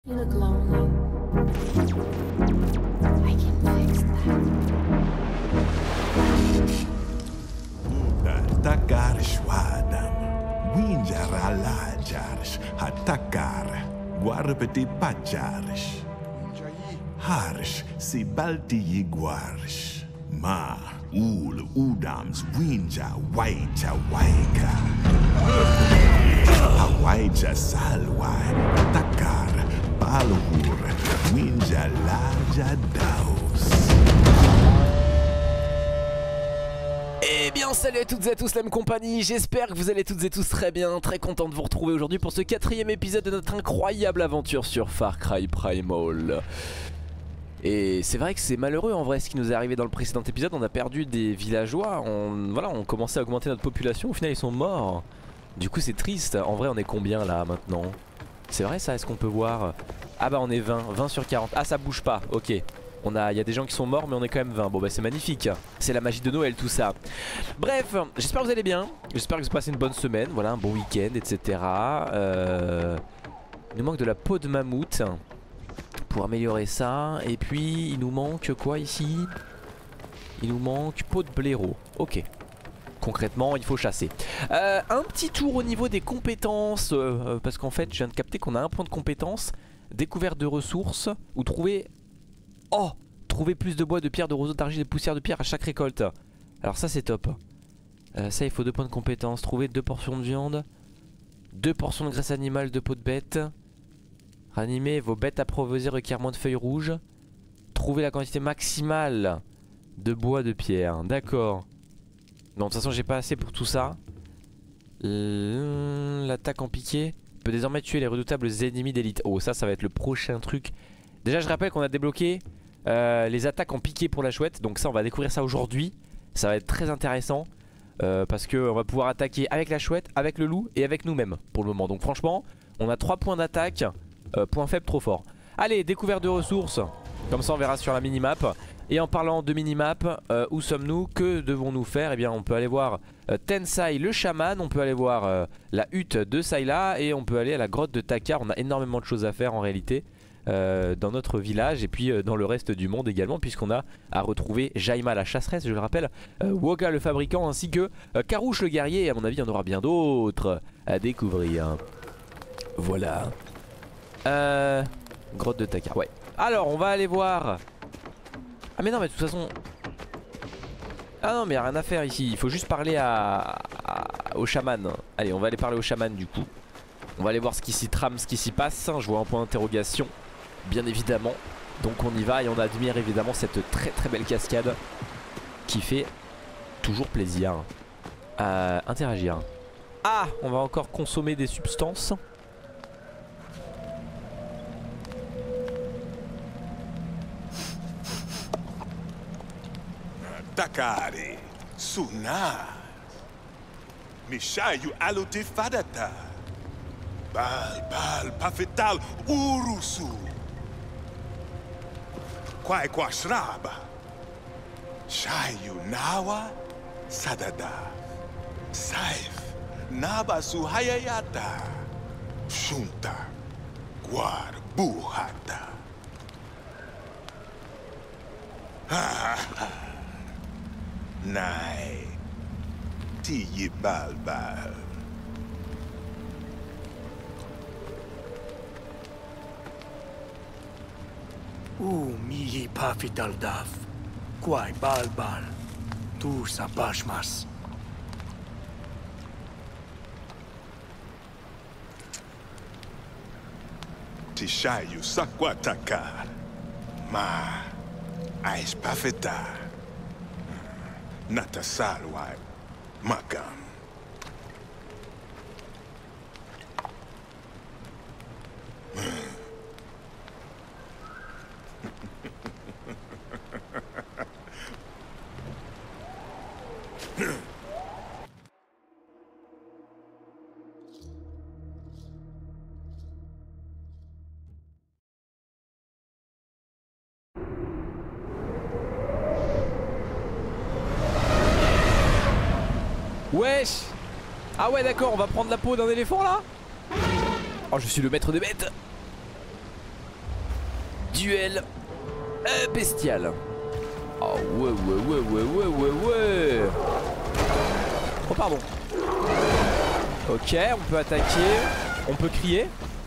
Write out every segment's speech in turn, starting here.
You look lonely. I can fix that. Takar shwadam, winjar alajars, hatakar, guarpeti pajars, harsh si balti yiguars, ma ul udams winja waija waika, hawaija salwai, takar, palhur, winja laja daus. Eh bien salut à toutes et à tous la même compagnie, j'espère que vous allez toutes et tous très bien, très content de vous retrouver aujourd'hui pour ce 4ème épisode de notre incroyable aventure sur Far Cry Primal. Et c'est vrai que c'est malheureux en vrai ce qui nous est arrivé dans le précédent épisode, on a perdu des villageois, on commençait à augmenter notre population, au final ils sont morts. Du coup c'est triste, en vrai on est combien là maintenant? C'est vrai ça, est-ce qu'on peut voir? Ah bah on est 20 sur 40, ah ça bouge pas, ok. Il y a des gens qui sont morts mais on est quand même 20. Bon bah c'est magnifique. C'est la magie de Noël tout ça. Bref, j'espère que vous allez bien. J'espère que vous passez une bonne semaine. Voilà, un bon week-end, etc. Il nous manque de la peau de mammouth pour améliorer ça. Et puis il nous manque quoi ici? Il nous manque peau de blaireau. Ok. Concrètement il faut chasser. Un petit tour au niveau des compétences. Parce qu'en fait je viens de capter qu'on a un point de compétence. Découverte de ressources. Ou trouver... Oh! Trouver plus de bois, de pierre, de roseaux, d'argile et de poussière de pierre à chaque récolte. Alors ça c'est top. Ça il faut 2 points de compétence. Trouver 2 portions de viande, 2 portions de graisse animale, 2 peaux de bête. Ranimer vos bêtes approvisionnées requiert moins de feuilles rouges. Trouver la quantité maximale de bois, de pierre. D'accord. Non de toute façon j'ai pas assez pour tout ça. L'attaque en piqué peut désormais tuer les redoutables ennemis d'élite. Oh ça va être le prochain truc. Déjà je rappelle qu'on a débloqué les attaques en piqué pour la chouette. Donc ça on va découvrir ça aujourd'hui. Ça va être très intéressant parce qu'on va pouvoir attaquer avec la chouette, avec le loup et avec nous-mêmes pour le moment. Donc franchement on a 3 points d'attaque. Point faible trop fort. Allez, découverte de ressources. Comme ça on verra sur la minimap. Et en parlant de minimap, où sommes-nous? Que devons-nous faire? Eh bien on peut aller voir Tensai le chaman. On peut aller voir la hutte de Sayla. Et on peut aller à la grotte de Takar. On a énormément de choses à faire en réalité dans notre village et puis dans le reste du monde également, puisqu'on a à retrouver Jaima la chasseresse, je le rappelle, Woga le fabricant, ainsi que Karouche le guerrier. Et à mon avis il y en aura bien d'autres à découvrir. Voilà. Grotte de Takar, ouais. Alors on va aller voir. Ah mais non mais de toute façon. Ah non mais y a rien à faire ici. Il faut juste parler au chaman. Allez on va aller parler au chaman du coup. On va aller voir ce qui s'y trame, ce qui s'y passe. Je vois un point d'interrogation, bien évidemment. Donc on y va et on admire évidemment cette très très belle cascade qui fait toujours plaisir à interagir. Ah, on va encore consommer des substances. Takari, Suna, Mishayu Aluti Fadata, Bal, Pafetal, Urusu, Kwai Kwashraba, Shayu Nawa, Sadada, Saif, Nabasu Hayayata, Shunta, Gwar Buhata. Nai Tiyi Balbal. Miyi Pafidaldaf, Kwai Balbal, Tu Sabashmas. Tishayu Sakwataka, Ma Ais Pafeta, Natasalwai, Makam. Wesh. Ah ouais d'accord, on va prendre la peau d'un éléphant là. Oh je suis le maître des bêtes. duel bestial. Oh ouais. Oh pardon. Ok, on peut attaquer. On peut crier.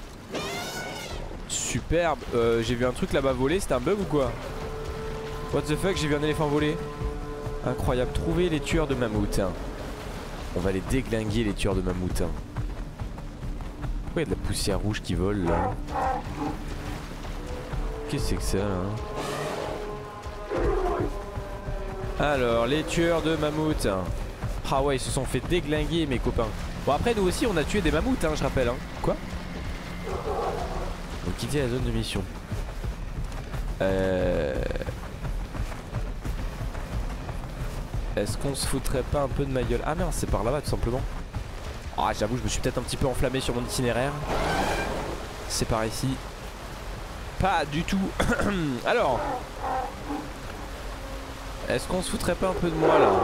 Superbe. J'ai vu un truc là-bas voler, c'était un bug ou quoi? What the fuck, j'ai vu un éléphant voler. Incroyable. Trouver les tueurs de mammouth. On va les déglinguer, les tueurs de mammouth. Pourquoi il y a de la poussière rouge qui vole là? Qu'est-ce que c'est que ça là? Alors, les tueurs de mammouth. Ah ouais, ils se sont fait déglinguer mes copains. Bon après nous aussi on a tué des mammouths je rappelle Quoi? Donc quitter la zone de mission. Est-ce qu'on se foutrait pas un peu de ma gueule? Ah non, c'est par là-bas tout simplement. Ah j'avoue je me suis peut-être un petit peu enflammé sur mon itinéraire. C'est par ici. Pas du tout. Alors, est-ce qu'on se foutrait pas un peu de moi là?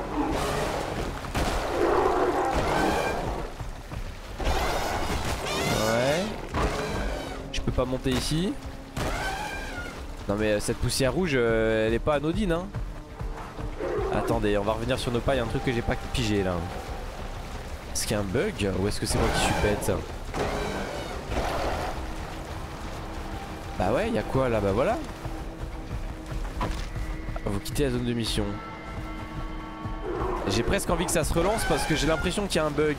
Ouais. Je peux pas monter ici. Non mais cette poussière rouge elle est pas anodine Attendez, on va revenir sur nos pas, il y a un truc que j'ai pas pigé là. Est-ce qu'il y a un bug ou est-ce que c'est moi qui suis bête? Bah ouais, il y a quoi là? Bah voilà. Vous quittez la zone de mission. J'ai presque envie que ça se relance parce que j'ai l'impression qu'il y a un bug.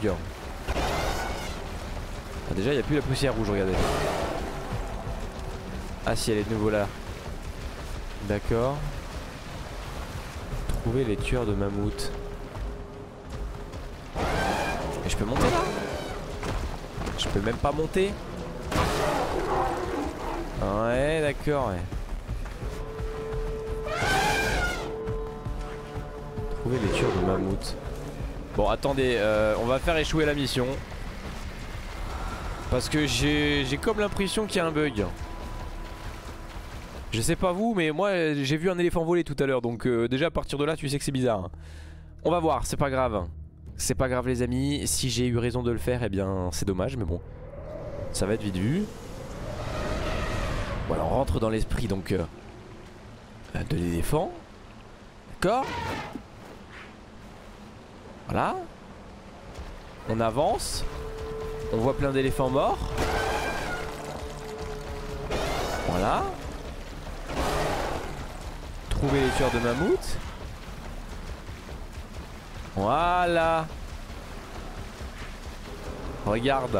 Ah, déjà il n'y a plus la poussière rouge, regardez. Ah si, elle est de nouveau là. D'accord. Trouver les tueurs de mammouth. Et je peux monter là? Je peux même pas monter. Ouais d'accord ouais. Trouver les tueurs de mammouth. Bon attendez, on va faire échouer la mission. Parce que j'ai comme l'impression qu'il y a un bug. Je sais pas vous mais moi j'ai vu un éléphant voler tout à l'heure. Donc déjà à partir de là tu sais que c'est bizarre. On va voir, c'est pas grave. C'est pas grave les amis. Si j'ai eu raison de le faire, eh bien c'est dommage mais bon. Ça va être vite vu. Voilà, on rentre dans l'esprit donc de l'éléphant. D'accord. Voilà. On avance. On voit plein d'éléphants morts. Voilà. Trouver les tueurs de mammouth. Voilà. Regarde.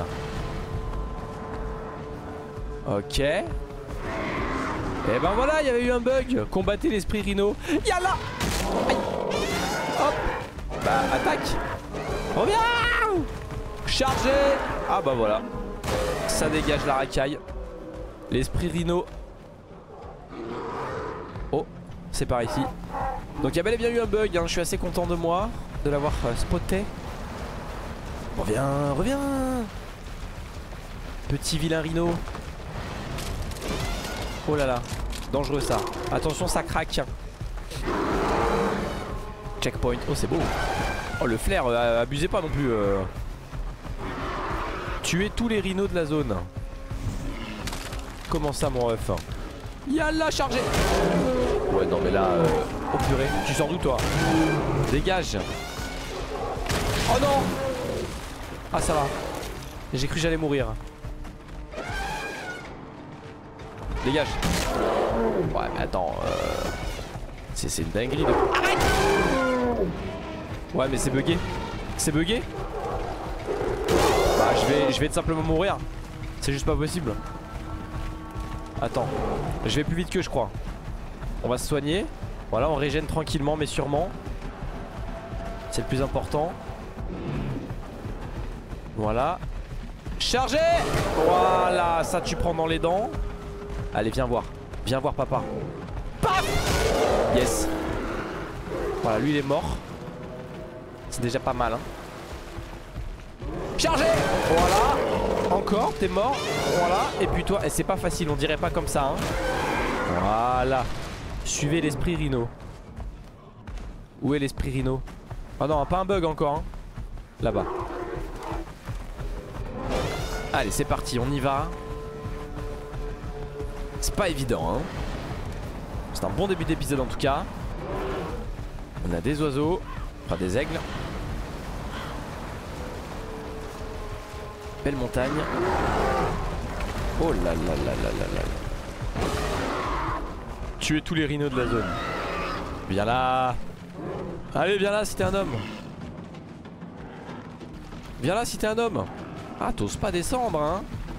Ok. Et ben voilà, il y avait eu un bug. Combattez l'esprit rhino. Yalla. Aïe. Hop. Bah attaque. Reviens. Chargez. Ah bah voilà. Ça dégage la racaille. L'esprit rhino. Oh, c'est par ici. Donc il y a bel et bien eu un bug Je suis assez content de moi de l'avoir spoté. Reviens, reviens. Petit vilain rhino. Oh là là, dangereux ça. Attention ça craque. Checkpoint, oh c'est beau. Oh le flair, abusez pas non plus. Tuez tous les rhinos de la zone. Comment ça mon ref? Yalla chargé. Ouais non mais là oh purée, tu sors d'où toi? Dégage. Oh non. Ah ça va. J'ai cru que j'allais mourir. Dégage. Ouais mais attends c'est une dinguerie de... Arrête. Ouais mais c'est bugué. C'est bugué. Bah je vais tout simplement mourir. C'est juste pas possible. Attends, je vais plus vite que je crois. On va se soigner. Voilà, on régène tranquillement mais sûrement. C'est le plus important. Voilà. Chargez. Voilà, ça tu prends dans les dents. Allez viens voir papa. Paf. Yes. Voilà, lui il est mort. C'est déjà pas mal Chargez. Voilà. Encore, t'es mort. Voilà, et puis toi, et c'est pas facile, on dirait pas comme ça Voilà. Suivez l'esprit rhino. Où est l'esprit rhino? Oh non, pas un bug encore Là-bas. Allez, c'est parti, on y va. C'est pas évident hein. C'est un bon début d'épisode en tout cas. On a des oiseaux. Enfin des aigles. Belle montagne. Oh là là là là là là. Tuer tous les rhinos de la zone. Viens là. Allez viens là si t'es un homme. Viens là si t'es un homme. Ah t'oses pas descendre hein.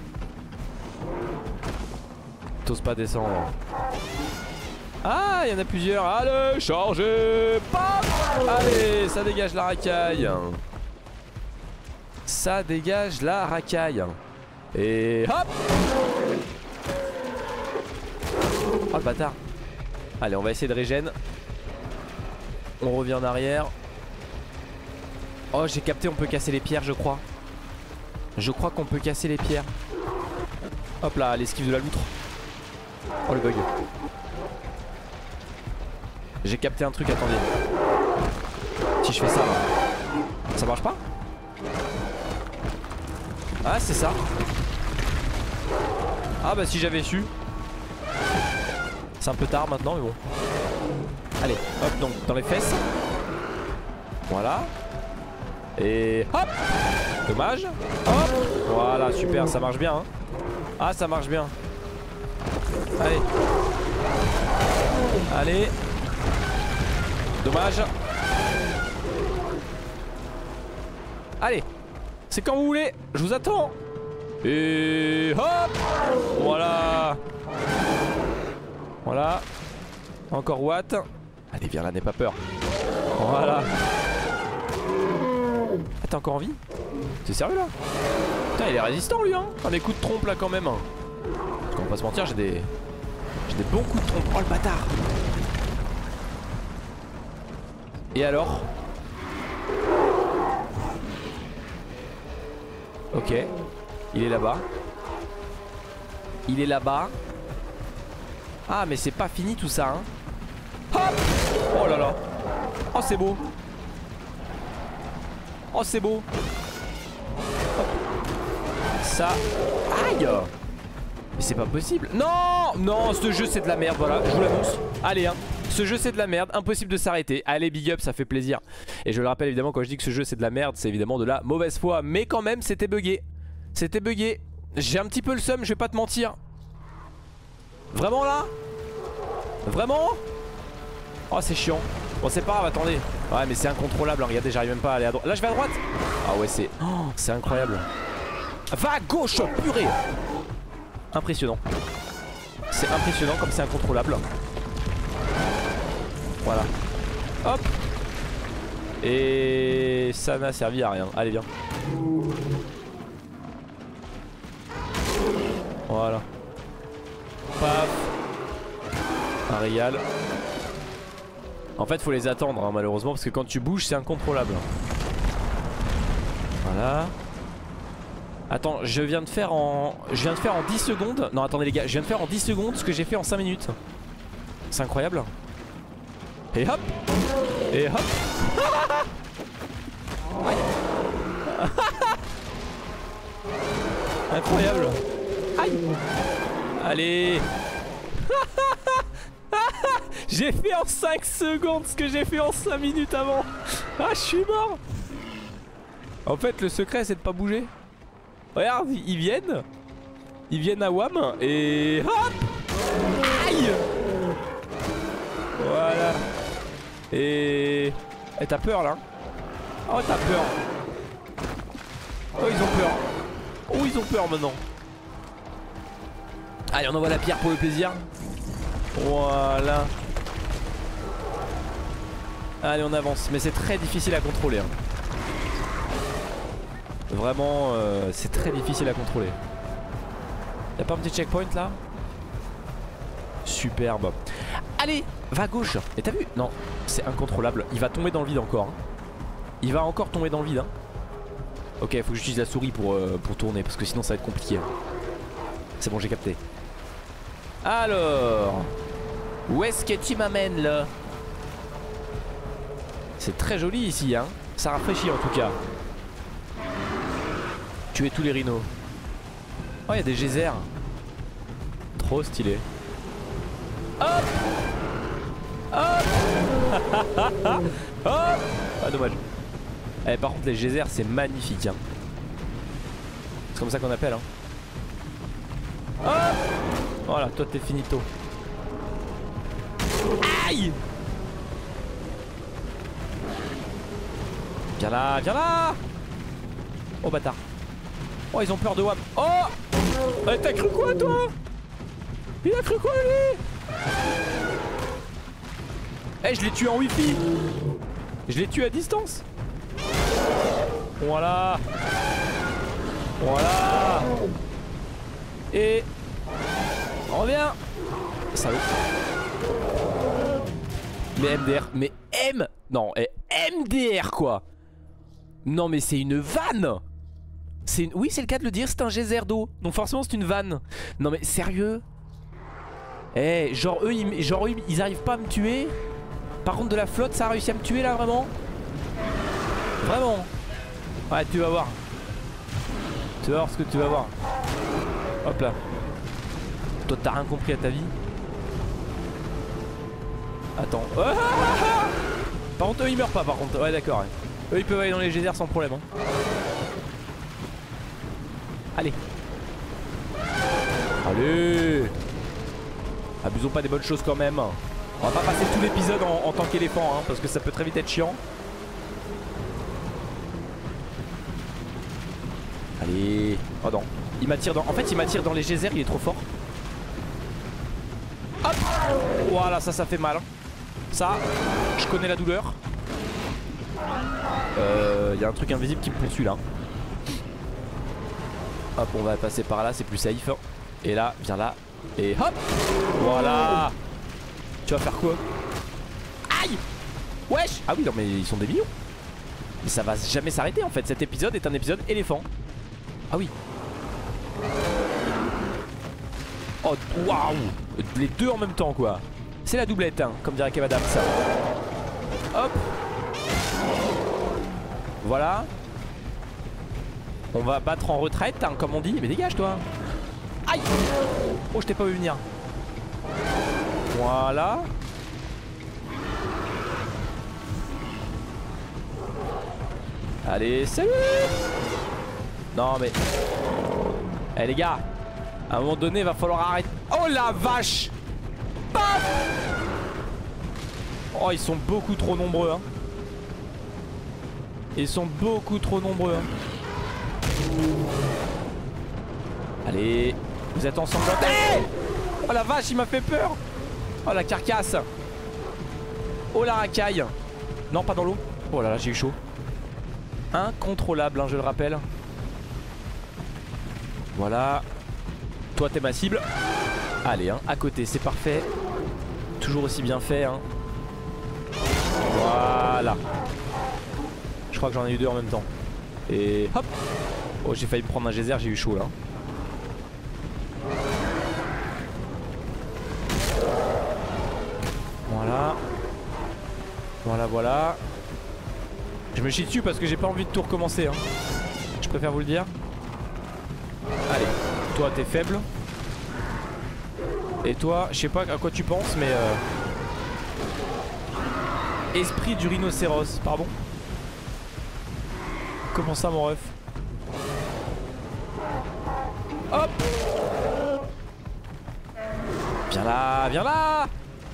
T'oses pas descendre. Ah il y en a plusieurs. Allez chargez. Paf. Allez ça dégage la racaille. Ça dégage la racaille. Et hop. Oh le bâtard. Allez on va essayer de régène. On revient en arrière. Oh j'ai capté on peut casser les pierres je crois. Je crois qu'on peut casser les pierres. Hop là l'esquive de la loutre. Oh le bug. J'ai capté un truc attendez. Si je fais ça là. Ça marche pas? Ah c'est ça. Ah bah si j'avais su. C'est un peu tard maintenant mais bon. Allez hop donc dans les fesses. Voilà. Et hop. Dommage. Hop. Voilà super ça marche bien hein. Ah ça marche bien. Allez. Allez. Dommage. Allez. C'est quand vous voulez. Je vous attends. Et hop. Voilà. Voilà. Encore Watt. Allez viens là n'aie pas peur. Voilà. Ah t'es encore en vie? T'es sérieux là? Putain il est résistant lui hein. Ah mes coups de trompe là quand même. Parce qu'on va pas se mentir j'ai des bons coups de trompe. Oh le bâtard. Et alors? Ok. Il est là-bas. Il est là-bas. Ah mais c'est pas fini tout ça hein. Hop. Oh là là. Oh c'est beau. Oh c'est beau. Hop. Ça. Aïe. Mais c'est pas possible. Non. Non ce jeu c'est de la merde. Voilà je vous l'annonce. Allez hein. Ce jeu c'est de la merde, impossible de s'arrêter. Allez big up, ça fait plaisir. Et je le rappelle évidemment quand je dis que ce jeu c'est de la merde, c'est évidemment de la mauvaise foi. Mais quand même c'était bugué. C'était bugué. J'ai un petit peu le seum, je vais pas te mentir. Vraiment là? Vraiment? Oh c'est chiant. Bon c'est pas grave, attendez. Ouais mais c'est incontrôlable, hein. Regardez j'arrive même pas à aller à droite. Là je vais à droite. Ah ouais c'est... Oh, c'est incroyable. Va à gauche, purée. Impressionnant. C'est impressionnant comme c'est incontrôlable. Voilà. Hop. Et ça n'a servi à rien. Allez viens. Voilà. Paf. Un régal. En fait faut les attendre hein, malheureusement parce que quand tu bouges c'est incontrôlable. Voilà. Attends je viens de faire en 10 secondes. Non attendez les gars, je viens de faire en 10 secondes ce que j'ai fait en 5 minutes. C'est incroyable. Et hop. Et hop. Incroyable. Aïe. Allez. J'ai fait en 5 secondes ce que j'ai fait en 5 minutes avant. Ah je suis mort. En fait le secret c'est de pas bouger. Regarde ils viennent. Ils viennent à WAM. Et hop. Aïe. Voilà. Et t'as peur là? Oh t'as peur. Oh ils ont peur. Oh ils ont peur maintenant. Allez on envoie la pierre pour le plaisir. Voilà. Allez on avance. Mais c'est très difficile à contrôler hein. Vraiment c'est très difficile à contrôler. Y'a pas un petit checkpoint là? Superbe. Allez, va à gauche. Et t'as vu? Non, c'est incontrôlable. Il va tomber dans le vide encore hein. Il va encore tomber dans le vide hein. Ok, faut que j'utilise la souris pour tourner parce que sinon ça va être compliqué hein. C'est bon j'ai capté. Alors, où est-ce que tu m'amènes là? C'est très joli ici hein. Ça rafraîchit en tout cas. Tuer tous les rhinos. Oh il y a des geysers. Trop stylé. Hop. Hop. Hop. Ah dommage. Eh, par contre les geysers c'est magnifique hein. C'est comme ça qu'on appelle hein. Hop. Voilà, toi t'es finito. Aïe. Viens là, viens là. Oh bâtard. Oh ils ont peur de WAM. Oh. Eh, t'as cru quoi toi? Il a cru quoi lui? Eh, je l'ai tué en wifi. Je l'ai tué à distance. Voilà. Voilà. Et on revient. Salaud. Mais MDR. Mais M. Non, MDR quoi. Non mais c'est une vanne. Oui c'est le cas de le dire, c'est un geyser d'eau. Donc forcément c'est une vanne. Non mais sérieux. Eh genre eux ils arrivent pas à me tuer. Par contre de la flotte ça a réussi à me tuer là vraiment. Vraiment. Ouais tu vas voir. Tu vas voir ce que tu vas voir. Hop là. Toi t'as rien compris à ta vie. Attends. Par contre eux ils meurent pas par contre. Ouais d'accord ouais. Eux ils peuvent aller dans les geysers sans problème hein. Allez. Allez. Abusons pas des bonnes choses quand même. On va pas passer tout l'épisode en tant qu'éléphant hein, parce que ça peut très vite être chiant. Allez. Oh non. Il m'attire dans... En fait il m'attire dans les geysers, il est trop fort. Hop. Voilà ça fait mal hein. Ça je connais la douleur. Y a un truc invisible qui me poursuit là. Hop on va passer par là, c'est plus safe. Et là, viens là. Et hop. Voilà. Tu vas faire quoi? Aïe. Wesh. Ah oui non mais ils sont des millions. Mais ça va jamais s'arrêter en fait. Cet épisode est un épisode éléphant. Ah oui. Oh waouh. Les deux en même temps quoi. C'est la doublette hein, comme dirait Kev Adams. Hop. Voilà. On va battre en retraite hein, comme on dit. Mais dégage toi. Aïe. Oh je t'ai pas vu venir. Voilà. Allez salut. Non mais eh les gars, à un moment donné va falloir arrêter. Oh la vache. Paf. Oh ils sont beaucoup trop nombreux hein. Ils sont beaucoup trop nombreux hein. Allez. Vous êtes ensemble. Oh la vache il m'a fait peur. Oh la carcasse. Oh la racaille. Non pas dans l'eau. Oh là là j'ai eu chaud. Incontrôlable hein, je le rappelle. Voilà. Toi t'es ma cible. Allez hein, à côté c'est parfait. Toujours aussi bien fait hein. Voilà. Je crois que j'en ai eu deux en même temps. Et hop. Oh j'ai failli me prendre un geyser, j'ai eu chaud là. Voilà. Voilà voilà. Je me chie dessus parce que j'ai pas envie de tout recommencer hein. Je préfère vous le dire. Allez, toi t'es faible. Et toi, je sais pas à quoi tu penses mais esprit du rhinocéros, pardon. Comment ça mon ref? Hop. Viens là, viens là.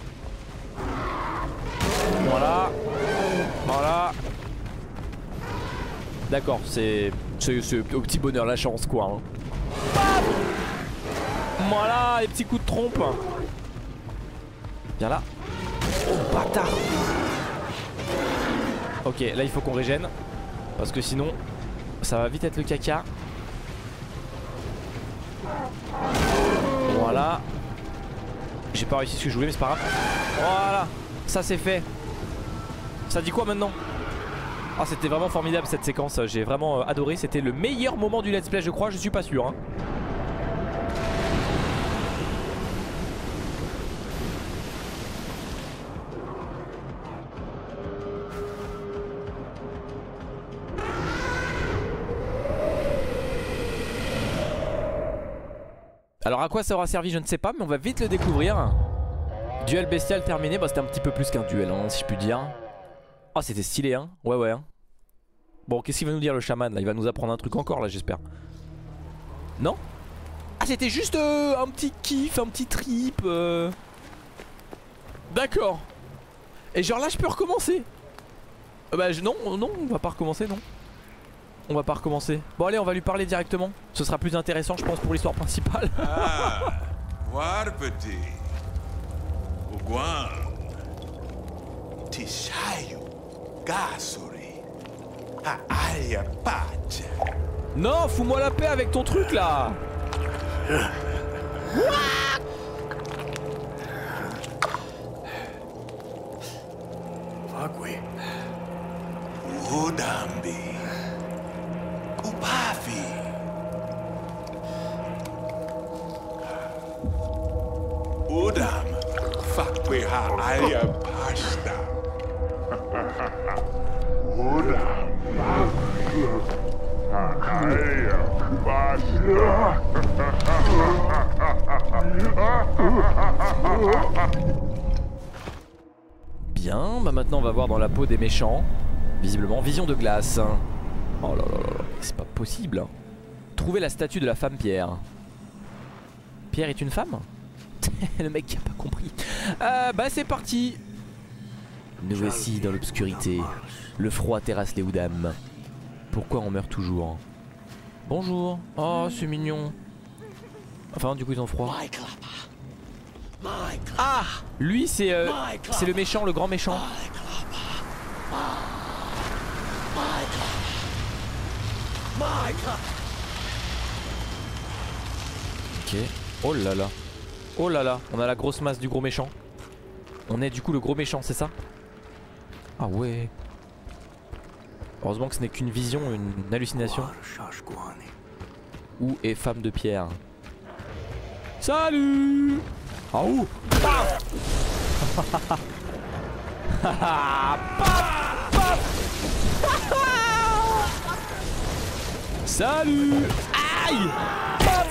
Voilà. Voilà. D'accord, c'est au petit bonheur la chance quoi hein. Bam. Voilà, les petits coups de trompe. Viens là. Oh bâtard. Ok, là il faut qu'on régène. Parce que sinon ça va vite être le caca. Voilà. J'ai pas réussi ce que je voulais mais c'est pas grave. Voilà. Ça c'est fait. Ça dit quoi maintenant? Ah c'était vraiment formidable cette séquence. J'ai vraiment adoré. C'était le meilleur moment du let's play je crois. Je suis pas sûr hein. Alors à quoi ça aura servi je ne sais pas, mais on va vite le découvrir. Duel bestial terminé. Bah c'était un petit peu plus qu'un duel hein, si je puis dire. Oh c'était stylé hein. Ouais hein. Bon qu'est-ce qu'il va nous dire le chaman là? Il va nous apprendre un truc encore là j'espère. Non? Ah c'était juste un petit kiff, un petit trip D'accord. Et genre là je peux recommencer. Bah non, on va pas recommencer non. On va pas recommencer. Bon allez on va lui parler directement. Ce sera plus intéressant je pense pour l'histoire principale. Ah, voir petit. Uguan. Tishayu. Gasuri. Aaya pacha. Non fous-moi la paix avec ton truc là. Fagwe. Udambi. Upafi. Udam. Fakwe ha aya pasta. Udam. Bien, bah maintenant on va voir dans la peau des méchants. Visiblement, vision de glace. Oh là là là là, c'est pas possible. Trouver la statue de la femme Pierre. Pierre est une femme? Le mec qui a pas compris. Bah c'est parti. Nous voici dans l'obscurité. Le froid terrasse les Udam. Pourquoi on meurt toujours? Bonjour. Oh c'est mignon. Enfin du coup ils ont froid. Ah, lui c'est le méchant, le grand méchant. Ok. Oh là là. Oh là là, on a la grosse masse du gros méchant. On est du coup le gros méchant, c'est ça? Ah ouais. Heureusement que ce n'est qu'une vision, une hallucination. Où est femme de pierre? Salut. Ah ouh. Paf. Salut. Aïe. Paf.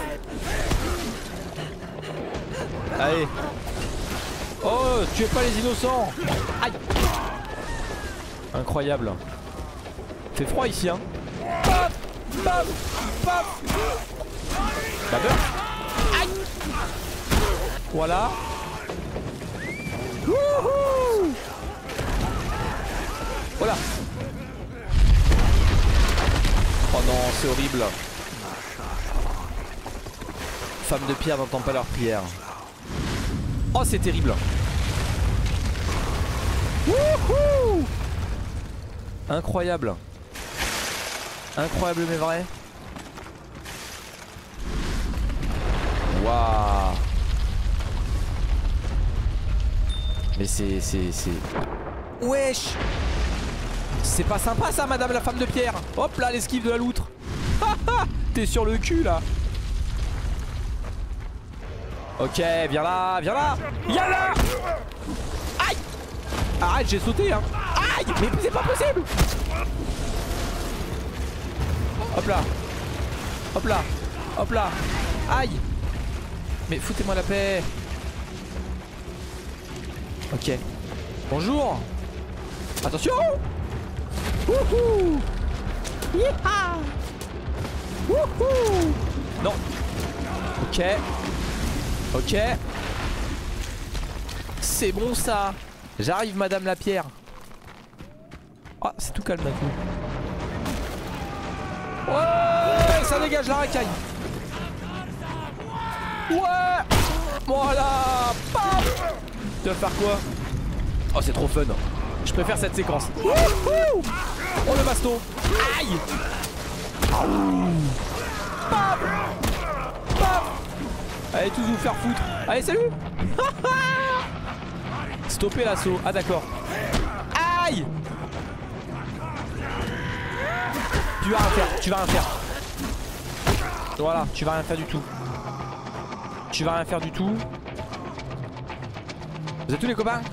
Allez. Oh, tuez pas les innocents. Aïe. Incroyable. Fait froid ici hein. Paf. Paf. Paf. Bah meurt. Aïe. Voilà. Wouhou. Voilà. Oh non, c'est horrible. Femme de pierre n'entend pas leur prière. Oh, c'est terrible. Wouhou. Incroyable. Incroyable mais vrai. Waouh. Mais c'est... Wesh. C'est pas sympa ça madame la femme de pierre. Hop là l'esquive de la loutre. T'es sur le cul là. Ok viens là, viens là. Viens là. Aïe. Arrête j'ai sauté hein. Aïe. Mais c'est pas possible. Hop là. Hop là. Hop là. Aïe. Mais foutez-moi la paix. Ok. Bonjour. Attention. Wouhou. Yeeha. Wouhou. Non. Ok. Ok. C'est bon ça. J'arrive madame la pierre. Ah c'est tout calme d'un coup. Ouais ça dégage la racaille. Ouais. Voilà. Paf. Tu vas faire quoi? Oh c'est trop fun. Je préfère cette séquence. Wouhou. Oh le baston. Aïe. Paf. Paf. Allez tous vous faire foutre. Allez salut. Stopper l'assaut. Ah d'accord. Aïe. Tu vas rien faire. Tu vas rien faire. Voilà. Tu vas rien faire du tout. Tu vas rien faire du tout. Vous êtes tous les copains?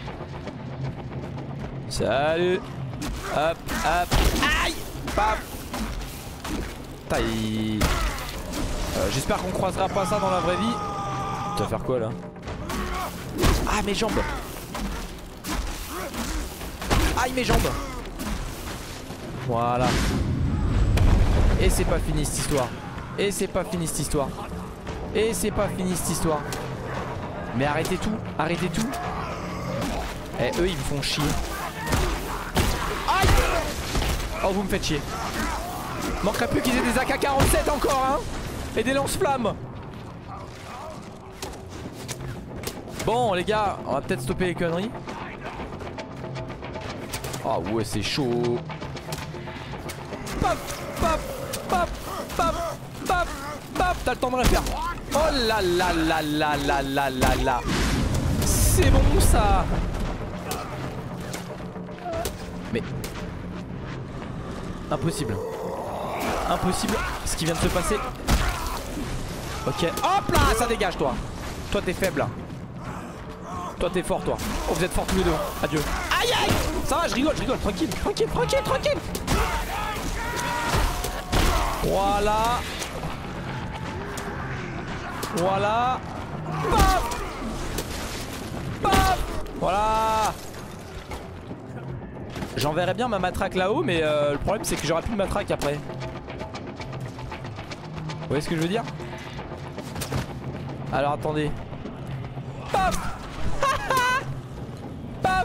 Salut. Hop, hop. Aïe. Paf. Taille. J'espère qu'on croisera pas ça dans la vraie vie. Tu vas faire quoi là? Ah mes jambes. Aïe mes jambes. Voilà. Et c'est pas fini cette histoire. Et c'est pas fini cette histoire. Et c'est pas fini cette histoire. Mais arrêtez tout. Arrêtez tout. Eh eux ils me font chier. Aïe. Oh vous me faites chier. Manquerait plus qu'ils aient des AK-47 encore hein. Et des lance-flammes. Bon les gars, on va peut-être stopper les conneries. Ah ouais c'est chaud. Pop, pop, pop, pop, pop, pop. T'as le temps de le faire. Oh là là là là là là là là. C'est bon ça. Mais impossible. Impossible ce qui vient de se passer. Ok, hop là, ça dégage toi. Toi t'es faible. Toi t'es fort toi. Oh vous êtes forts tous les deux. Adieu. Aïe aïe. Ça va, je rigole, tranquille, tranquille, tranquille, tranquille. Voilà. Voilà. Pop. Pop. Voilà. J'enverrais bien ma matraque là-haut, mais le problème c'est que j'aurai plus de matraque après. Vous voyez ce que je veux dire? Alors attendez. Paf. Paf.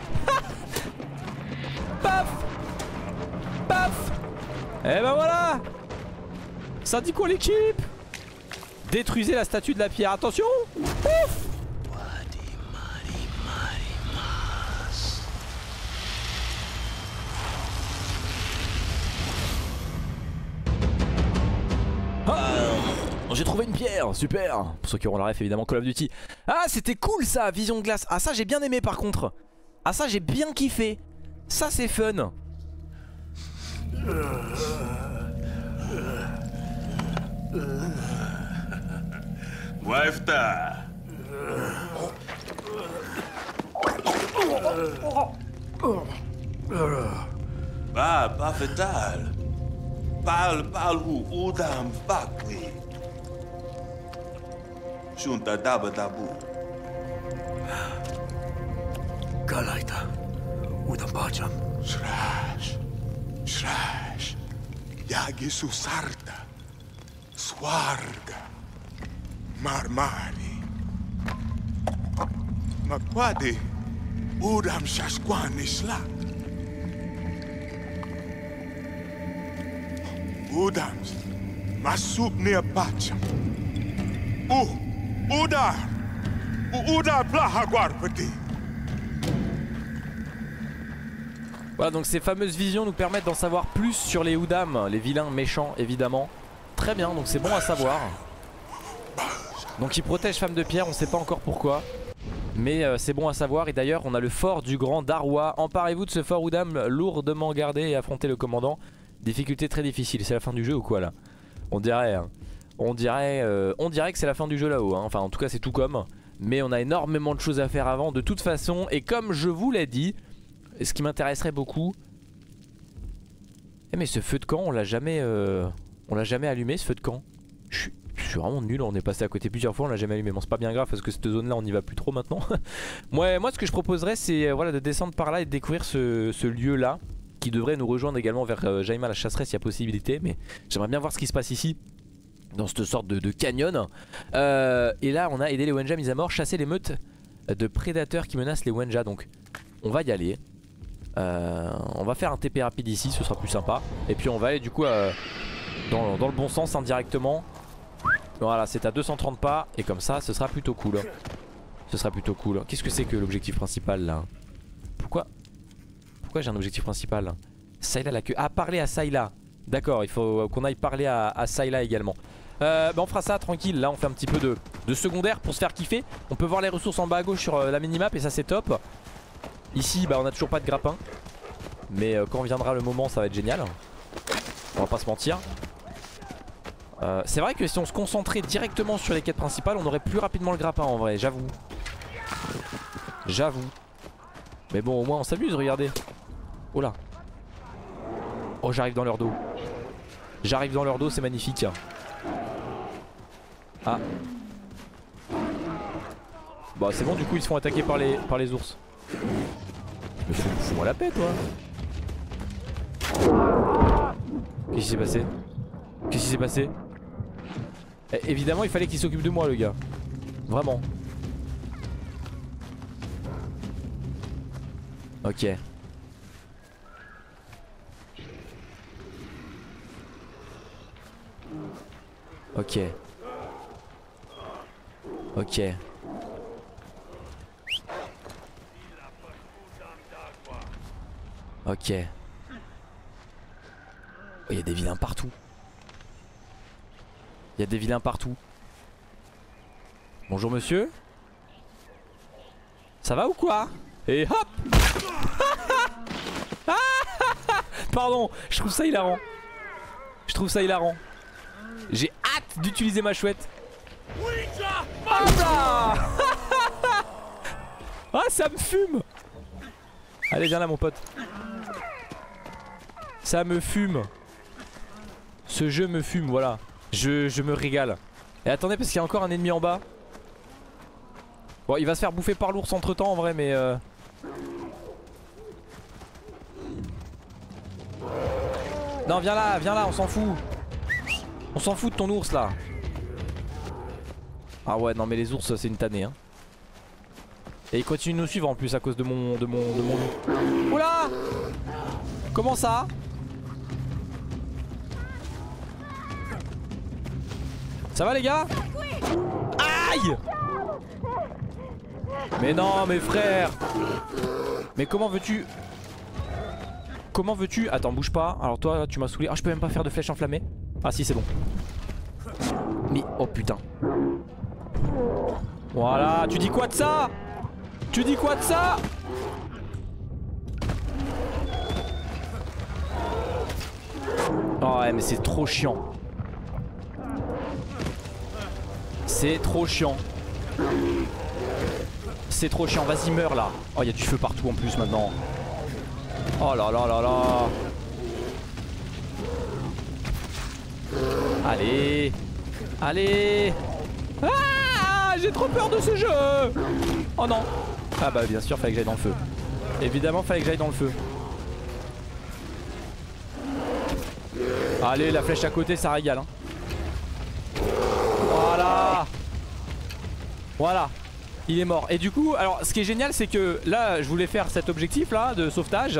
Paf. Paf. Et ben voilà. Ça dit quoi l'équipe? Détruisez la statue de la pierre. Attention. Ouf. J'ai trouvé une pierre, super. Pour ceux qui auront la ref évidemment, Call of Duty. Ah c'était cool ça, vision de glace. Ah ça j'ai bien aimé par contre. Ah ça j'ai bien kiffé. Ça c'est fun. Wifta. Pas fatal. Parle ou udam fakli. Junta daba dabu. Galaita. Udam bajam. Shrash. Yagi susarta. Swarga. Marmari. Makwadi. Udam shaskwani sla. Udams. Masuk nia bacham. Udar! Udar plahaguarpati! Voilà donc ces fameuses visions nous permettent d'en savoir plus sur les Udam, les vilains méchants évidemment. Très bien, donc c'est bon à savoir. Donc ils protègent Femme de Pierre, on sait pas encore pourquoi. Mais c'est bon à savoir. Et d'ailleurs on a le fort du grand Darwa. Emparez-vous de ce fort Udam lourdement gardé et affrontez le commandant. Difficulté très difficile, c'est la fin du jeu ou quoi là? On dirait hein. On dirait que c'est la fin du jeu là-haut hein. Enfin en tout cas c'est tout comme. Mais on a énormément de choses à faire avant de toute façon. Et comme je vous l'ai dit, ce qui m'intéresserait beaucoup. Eh mais ce feu de camp on l'a jamais allumé ce feu de camp. Je suis vraiment nul, on est passé à côté plusieurs fois, on l'a jamais allumé. Bon c'est pas bien grave parce que cette zone là on n'y va plus trop maintenant. Moi ce que je proposerais c'est voilà, de descendre par là et de découvrir ce lieu là, qui devrait nous rejoindre également vers Jaima la chasseresse s'il y a possibilité. Mais j'aimerais bien voir ce qui se passe ici, dans cette sorte de canyon. Et là on a aidé les Wenja mis à mort, chasser les meutes de prédateurs qui menacent les Wenja. Donc on va y aller. On va faire un TP rapide ici, ce sera plus sympa. Et puis on va aller du coup dans le bon sens indirectement. Voilà, c'est à 230 pas. Et comme ça ce sera plutôt cool. Ce sera plutôt cool. Qu'est-ce que c'est que l'objectif principal là? Pourquoi j'ai un objectif principal? Sayla la queue. Ah, parler à Sayla. D'accord, il faut qu'on aille parler à Sayla également. Bah on fera ça tranquille. Là on fait un petit peu de secondaire pour se faire kiffer. On peut voir les ressources en bas à gauche sur la minimap et ça c'est top. Ici bah on a toujours pas de grappin. Mais quand viendra le moment ça va être génial. On va pas se mentir. C'est vrai que si on se concentrait directement sur les quêtes principales, on aurait plus rapidement le grappin en vrai, j'avoue. J'avoue. Mais bon au moins on s'amuse, regardez. Oh là. Oh j'arrive dans leur dos. J'arrive dans leur dos, c'est magnifique. Ah. Bah c'est bon, du coup ils se font attaquer par les ours. Mais fous-moi la paix toi. Qu'est-ce qui s'est passé? Qu'est-ce qui s'est passé? Évidemment il fallait qu'il s'occupe de moi le gars. Vraiment. Ok. Ok. Ok. Ok. Il y a des vilains partout. Il y a des vilains partout. Bonjour monsieur. Ça va ou quoi? Et hop. Pardon, je trouve ça hilarant. Je trouve ça hilarant. J'ai hâte d'utiliser ma chouette. Ah bah ah ça me fume. Allez viens là mon pote. Ça me fume. Ce jeu me fume, voilà. Je me régale. Et attendez parce qu'il y a encore un ennemi en bas. Bon il va se faire bouffer par l'ours entre temps en vrai mais Non viens là, on s'en fout. On s'en fout de ton ours là. Ah ouais non mais les ours c'est une tannée hein. Et ils continuent de nous suivre en plus à cause de mon loup. Oula. Comment ça? Ça va les gars? Aïe! Mais non mais frère! Mais comment veux-tu? Comment veux-tu? Attends bouge pas. Alors toi là, tu m'as saoulé. Ah je peux même pas faire de flèche enflammée. Ah si c'est bon. Mais oh putain. Voilà. Tu dis quoi de ça? Tu dis quoi de ça? Oh ouais mais c'est trop chiant. C'est trop chiant. C'est trop chiant, vas-y meurs là. Oh il y a du feu partout en plus maintenant. Oh là là là là. Allez. Allez. Ah j'ai trop peur de ce jeu. Oh non. Ah bah bien sûr fallait que j'aille dans le feu. Évidemment fallait que j'aille dans le feu. Allez la flèche à côté ça régale hein. Voilà. Voilà. Il est mort. Et du coup, alors ce qui est génial c'est que là je voulais faire cet objectif là de sauvetage.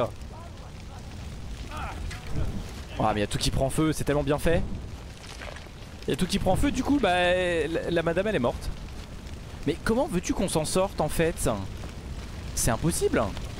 Ah mais il y a tout qui prend feu, c'est tellement bien fait. Il y a tout qui prend feu, du coup bah la madame elle est morte. Mais comment veux-tu qu'on s'en sorte en fait? C'est impossible.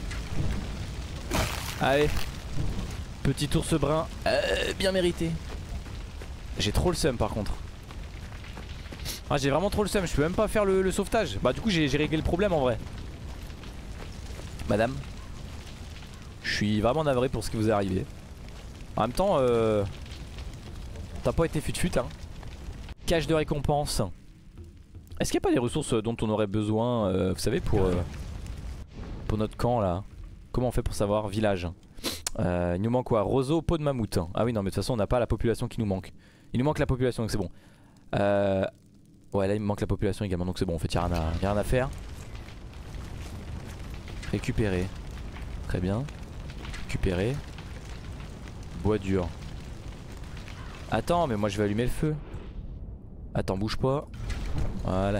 Allez. Petit ours brun bien mérité. J'ai trop le seum par contre. Ah j'ai vraiment trop le seum, je peux même pas faire le sauvetage. Bah du coup j'ai réglé le problème en vrai. Madame, je suis vraiment navré pour ce qui vous est arrivé. En même temps t'as pas été fut-fut hein. Cache de récompense. Est-ce qu'il n'y a pas des ressources dont on aurait besoin vous savez pour notre camp là? Comment on fait pour savoir? Village. Il nous manque quoi? Roseau, peau de mammouth. Ah oui non mais de toute façon on n'a pas la population qui nous manque. Il nous manque la population donc c'est bon. Ouais là il me manque la population également donc c'est bon en fait y'a rien à faire. Récupérer. Très bien. Récupérer. Bois dur. Attends mais moi je vais allumer le feu. Attends bouge pas. Voilà.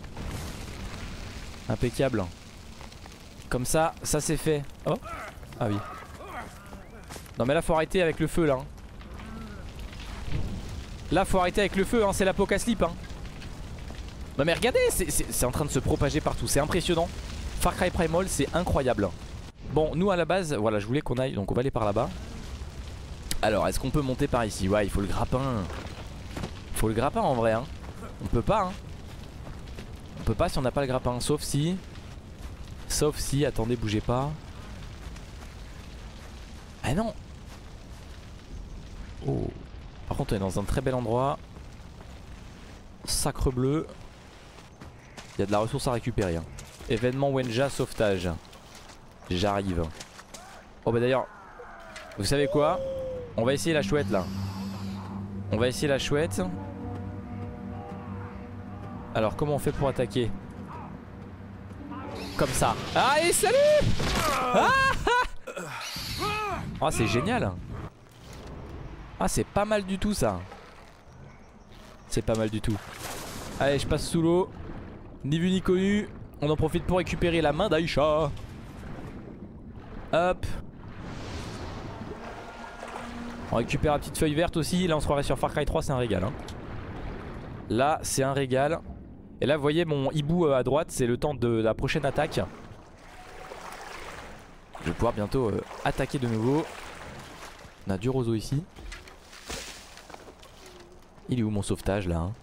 Impeccable. Comme ça, ça c'est fait. Oh. Ah oui. Non mais là faut arrêter avec le feu là. Là faut arrêter avec le feu hein, c'est la poke à slip hein. Non mais regardez, c'est en train de se propager partout, c'est impressionnant. Far Cry Primal c'est incroyable. Bon nous à la base, voilà je voulais qu'on aille, donc on va aller par là-bas. Alors est-ce qu'on peut monter par ici? Ouais il faut le grappin. Faut le grappin en vrai hein. On peut pas hein. On peut pas si on n'a pas le grappin, sauf si... attendez bougez pas. Ah non. Oh. Par contre on est dans un très bel endroit. Sacre bleu. Il y a de la ressource à récupérer hein. Événement Wenja sauvetage. J'arrive. Oh bah d'ailleurs vous savez quoi? On va essayer la chouette là. On va essayer la chouette. Alors comment on fait pour attaquer? comme ça. Allez, salut. Ah, c'est génial. Ah, c'est pas mal du tout ça. C'est pas mal du tout. Allez, je passe sous l'eau. Ni vu ni connu. On en profite pour récupérer la main d'Aïcha. Hop. On récupère la petite feuille verte aussi. Là on se croirait sur Far Cry 3, c'est un régal hein. Là c'est un régal. Et là vous voyez mon hibou à droite, c'est le temps de la prochaine attaque. Je vais pouvoir bientôt attaquer de nouveau. On a du roseau ici. Il est où mon sauvetage là hein?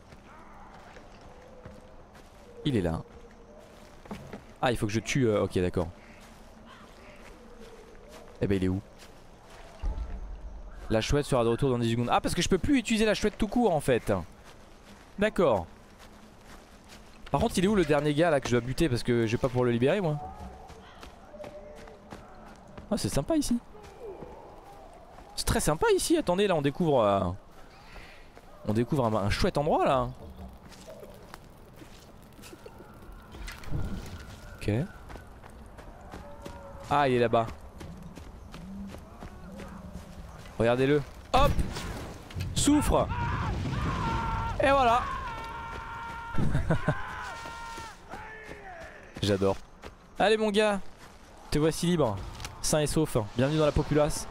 Il est là. Ah il faut que je tue ok d'accord. Eh ben il est où? La chouette sera de retour dans 10 secondes. Ah parce que je peux plus utiliser la chouette tout court en fait. D'accord. Par contre il est où le dernier gars là que je dois buter? Parce que je vais pas pouvoir le libérer moi. Ah c'est sympa ici. C'est très sympa ici. Attendez là on découvre un chouette endroit là. Ok. Ah il est là-bas. Regardez-le. Hop. Souffre. Et voilà. J'adore. Allez mon gars. Te voici libre. Sain et sauf. Bienvenue dans la populace.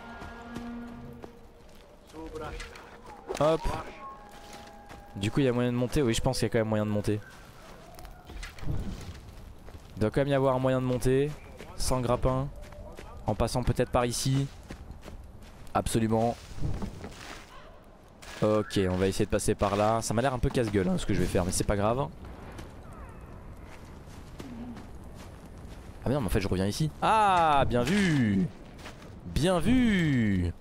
Hop. Du coup il y a moyen de monter. Oui je pense qu'il y a quand même moyen de monter. Il doit quand même y avoir un moyen de monter. Sans grappin. En passant peut-être par ici. Absolument. Ok on va essayer de passer par là. Ça m'a l'air un peu casse-gueule hein, ce que je vais faire mais c'est pas grave. Ah mais non mais en fait je reviens ici. Ah bien vu. Bien vu.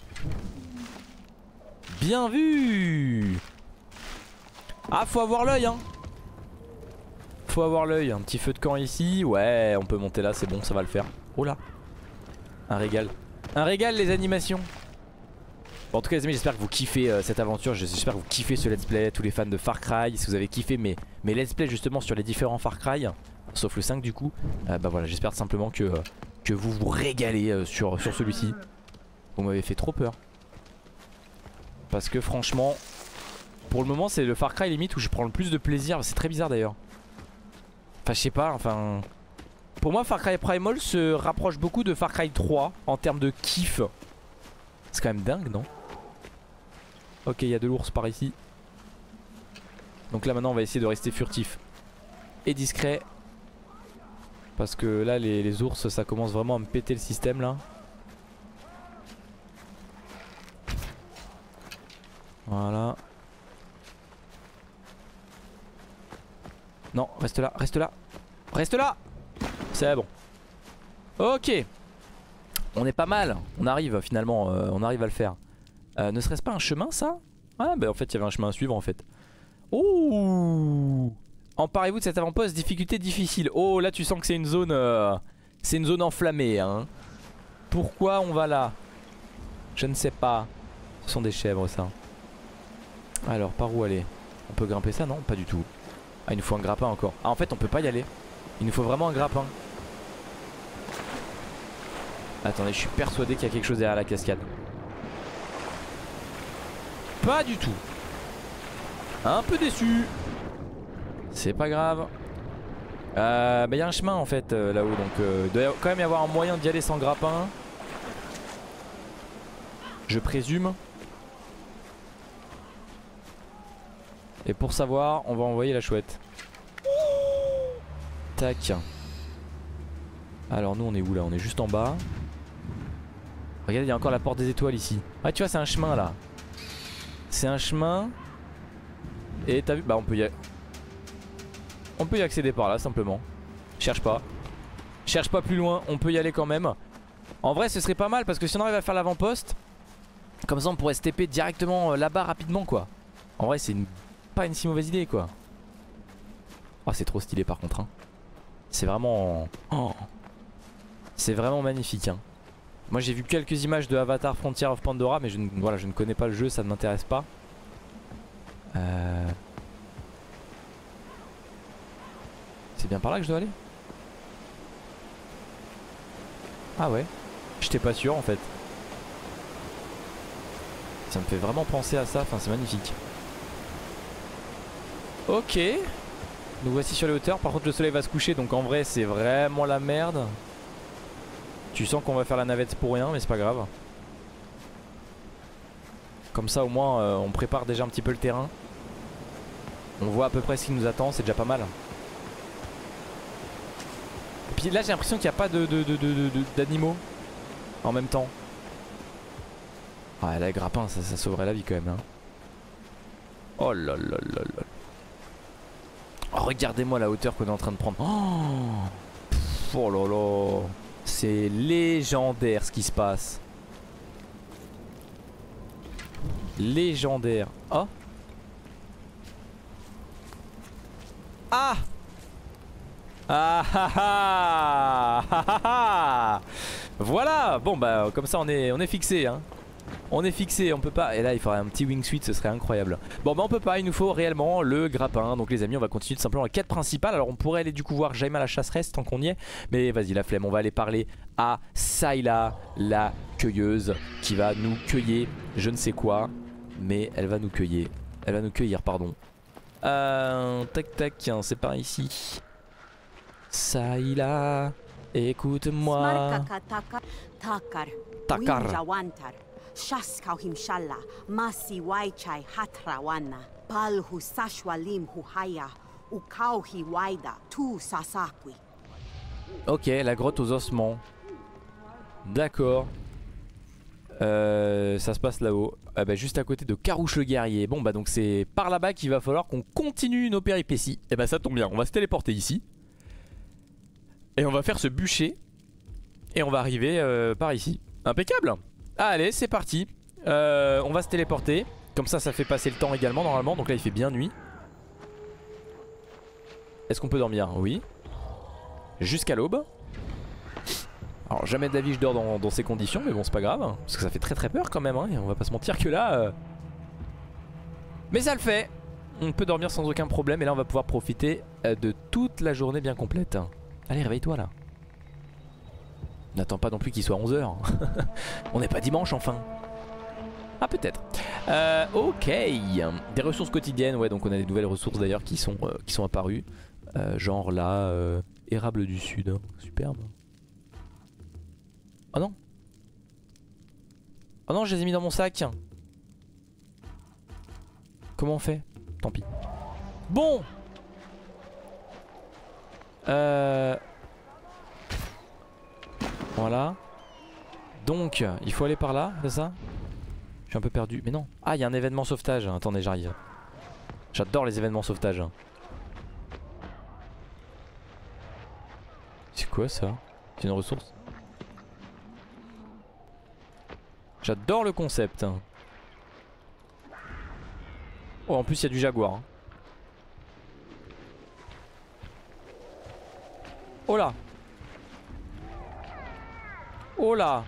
Bien vu. Ah faut avoir l'œil hein. Faut avoir l'œil. Un petit feu de camp ici. Ouais on peut monter là c'est bon ça va le faire. Oh là. Un régal. Un régal les animations. Bon, en tout cas les amis j'espère que vous kiffez cette aventure. J'espère que vous kiffez ce let's play. Tous les fans de Far Cry. Si vous avez kiffé mes let's play justement sur les différents Far Cry, sauf le 5 du coup, bah voilà j'espère simplement que vous vous régalez sur celui-ci. Vous m'avez fait trop peur. Parce que franchement pour le moment c'est le Far Cry limite où je prends le plus de plaisir. C'est très bizarre d'ailleurs. Enfin je sais pas enfin. Pour moi Far Cry Primal se rapproche beaucoup de Far Cry 3 en termes de kiff. C'est quand même dingue non? Ok il y a de l'ours par ici. Donc là maintenant on va essayer de rester furtif et discret. Parce que là les ours ça commence vraiment à me péter le système là. Voilà. Non reste là, reste là. Reste là. C'est bon. Ok. On est pas mal. On arrive finalement, on arrive à le faire. Ne serait-ce pas un chemin ça? Ah bah en fait il y avait un chemin à suivre en fait. Ouh. Emparez-vous de cet avant-poste, difficulté difficile. Oh là tu sens que c'est une zone enflammée hein. Pourquoi on va là? Je ne sais pas. Ce sont des chèvres ça. Alors par où aller? On peut grimper ça? Non pas du tout. Ah il nous faut un grappin encore. Ah en fait on peut pas y aller. Il nous faut vraiment un grappin. Attendez je suis persuadé qu'il y a quelque chose derrière la cascade. Pas du tout. Un peu déçu. C'est pas grave. Bah y a un chemin en fait là-haut. Donc il doit quand même y avoir un moyen d'y aller sans grappin. Je présume. Et pour savoir on va envoyer la chouette. Tac. Alors nous on est où là? On est juste en bas. Regardez il y a encore la porte des étoiles ici. Ouais tu vois c'est un chemin là. C'est un chemin. Et t'as vu? Bah on peut y aller. On peut y accéder par là simplement. Cherche pas. Cherche pas plus loin. On peut y aller quand même. En vrai ce serait pas mal parce que si on arrive à faire l'avant-poste, comme ça on pourrait se TP directement là-bas rapidement quoi. En vrai c'est pas une si mauvaise idée quoi. Oh c'est trop stylé par contre hein. C'est vraiment... Oh. C'est vraiment magnifique hein. Moi j'ai vu quelques images de Avatar Frontier of Pandora mais je ne connais pas le jeu, ça ne m'intéresse pas. C'est bien par là que je dois aller? Ah ouais. J'étais pas sûr en fait. Ça me fait vraiment penser à ça, enfin c'est magnifique. Ok. Nous voici sur les hauteurs, par contre le soleil va se coucher donc en vrai c'est vraiment la merde. Tu sens qu'on va faire la navette pour rien mais c'est pas grave. Comme ça au moins on prépare déjà un petit peu le terrain. On voit à peu près ce qui nous attend, c'est déjà pas mal. Et puis là j'ai l'impression qu'il n'y a pas d'animaux en même temps. Ah là, les grappins, ça sauverait la vie quand même. Hein. Oh là là là là. Oh, regardez-moi la hauteur qu'on est en train de prendre. Oh là là. C'est légendaire ce qui se passe. Légendaire. Oh. Ah. Ah ah ah ah ah ah. Voilà. Bon bah comme ça on est fixé hein. On est fixé, on peut pas. Et là il faudrait un petit wingsuit, ce serait incroyable. Bon bah on peut pas, il nous faut réellement le grappin. Donc les amis on va continuer tout simplement la quête principale. Alors on pourrait aller du coup voir Jaima la chasseresse tant qu'on y est. Mais vas-y la flemme, on va aller parler à Sayla la cueilleuse qui va nous cueillir je ne sais quoi. Mais elle va nous cueillir. Elle va nous cueillir pardon. Tac tac, c'est par ici. Sayla, écoute-moi. Takar. Shaskau himshalla, masi waichai hatrawana, palhu sashwalim huhaya, ukauhi waida, tu sasakwi. Ok, la grotte aux ossements. D'accord. Ça se passe là-haut. Bah, juste à côté de Carouche le guerrier. Bon bah donc c'est par là-bas qu'il va falloir qu'on continue nos péripéties. Et bah ça tombe bien, on va se téléporter ici. Et on va faire ce bûcher. Et on va arriver par ici. Impeccable. Allez c'est parti. On va se téléporter. Comme ça ça fait passer le temps également normalement. Donc là il fait bien nuit. Est-ce qu'on peut dormir? Oui. Jusqu'à l'aube. Alors jamais d'avis je dors dans ces conditions. Mais bon c'est pas grave parce que ça fait très peur quand même hein. Et on va pas se mentir que là mais ça le fait. On peut dormir sans aucun problème. Et là on va pouvoir profiter de toute la journée bien complète. Allez réveille-toi là. N'attends pas non plus qu'il soit 11h. On n'est pas dimanche enfin. Ah peut-être. Ok. Des ressources quotidiennes. Ouais donc on a des nouvelles ressources d'ailleurs qui sont apparues. Genre là érable du sud. Superbe. Oh non. Oh non je les ai mis dans mon sac. Comment on fait? Tant pis. Bon. Voilà. Donc il faut aller par là, c'est ça? Je suis un peu perdu. Mais non. Ah il y a un événement sauvetage. Attendez j'arrive. J'adore les événements sauvetage. C'est quoi ça? C'est une ressource? J'adore le concept. Oh en plus il y a du jaguar. Oh là. Oh là.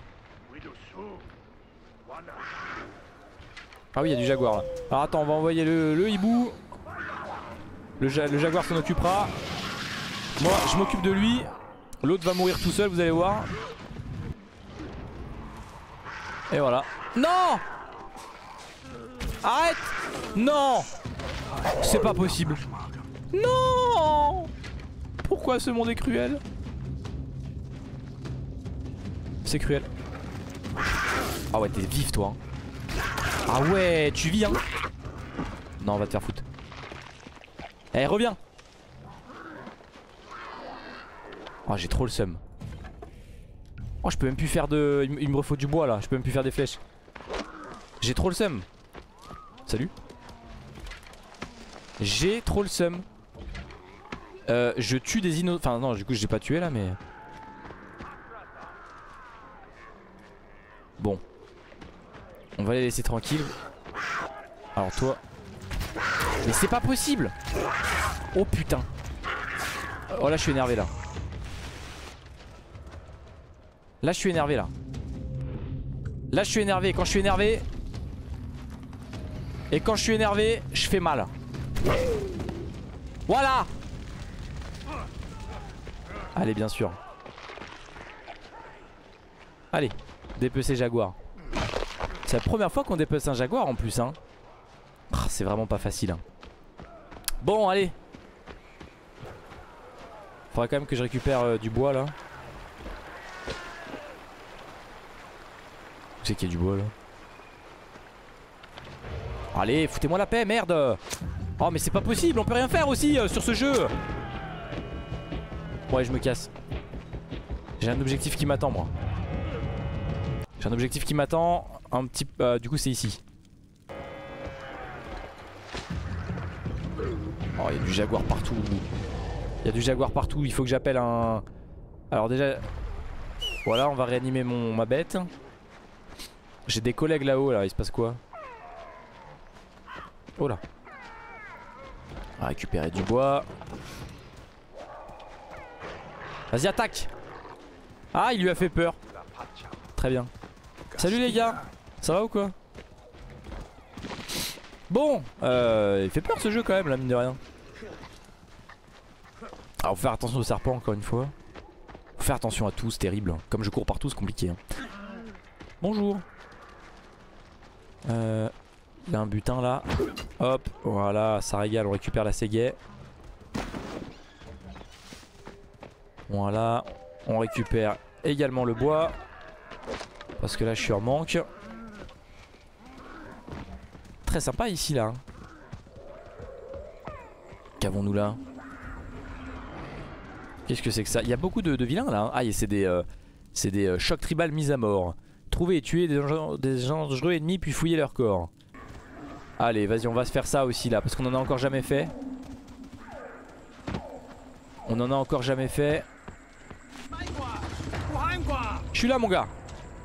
Ah oui il y a du jaguar là. Alors attends on va envoyer le hibou. Le jaguar s'en occupera. Moi je m'occupe de lui. L'autre va mourir tout seul vous allez voir. Et voilà. Non. Arrête. Non. C'est pas possible. Non. Pourquoi ce monde est cruel? C'est cruel. Ah ouais t'es vif toi hein. Ah ouais tu vis hein. Non on va te faire foutre. Eh reviens. Oh j'ai trop le seum. Oh je peux même plus faire de... Il me faut du bois là. Je peux même plus faire des flèches. J'ai trop le seum. Salut. J'ai trop le seum. Je tue des innocents. Enfin non du coup j'ai pas tué là mais... Bon. On va les laisser tranquilles. Alors toi. Mais c'est pas possible. Oh putain. Oh là je suis énervé là. Là je suis énervé là. Là je suis énervé. Quand je suis énervé. Et quand je suis énervé je fais mal. Voilà. Allez bien sûr. Allez, dépecer jaguar. C'est la première fois qu'on dépece un jaguar en plus hein. C'est vraiment pas facile hein. Bon allez. Faudrait quand même que je récupère du bois là. Où c'est qu'il y a du bois là? Allez, foutez-moi la paix, merde. Oh mais c'est pas possible, on peut rien faire aussi sur ce jeu. Ouais, je me casse. J'ai un objectif qui m'attend moi. J'ai un objectif qui m'attend. Un petit... du coup c'est ici. Oh, il y a du jaguar partout. Il y a du jaguar partout, il faut que j'appelle un... Alors déjà... Voilà, on va réanimer ma bête. J'ai des collègues là-haut, là, il se passe quoi? Oh là. On va récupérer du bois. Vas-y, attaque. Ah, il lui a fait peur. Très bien. Salut les gars. Ça va ou quoi? Bon, il fait peur ce jeu quand même, là, mine de rien. Alors, faut faire attention aux serpents, encore une fois. Faut faire attention à tout, c'est terrible. Comme je cours partout, c'est compliqué. Hein. Bonjour. Il y a un butin là. Hop, voilà, ça régale, on récupère la séguet. Voilà, on récupère également le bois. Parce que là je suis en manque. Très sympa ici là. Qu'avons-nous là? Qu'est-ce que c'est que ça? Il y a beaucoup de vilains là. Ah, c'est des chocs tribales mis à mort. Trouver et tuer des dangereux ennemis puis fouiller leur corps. Allez, vas-y, on va se faire ça aussi là. Parce qu'on en a encore jamais fait. On en a encore jamais fait. Je suis là mon gars.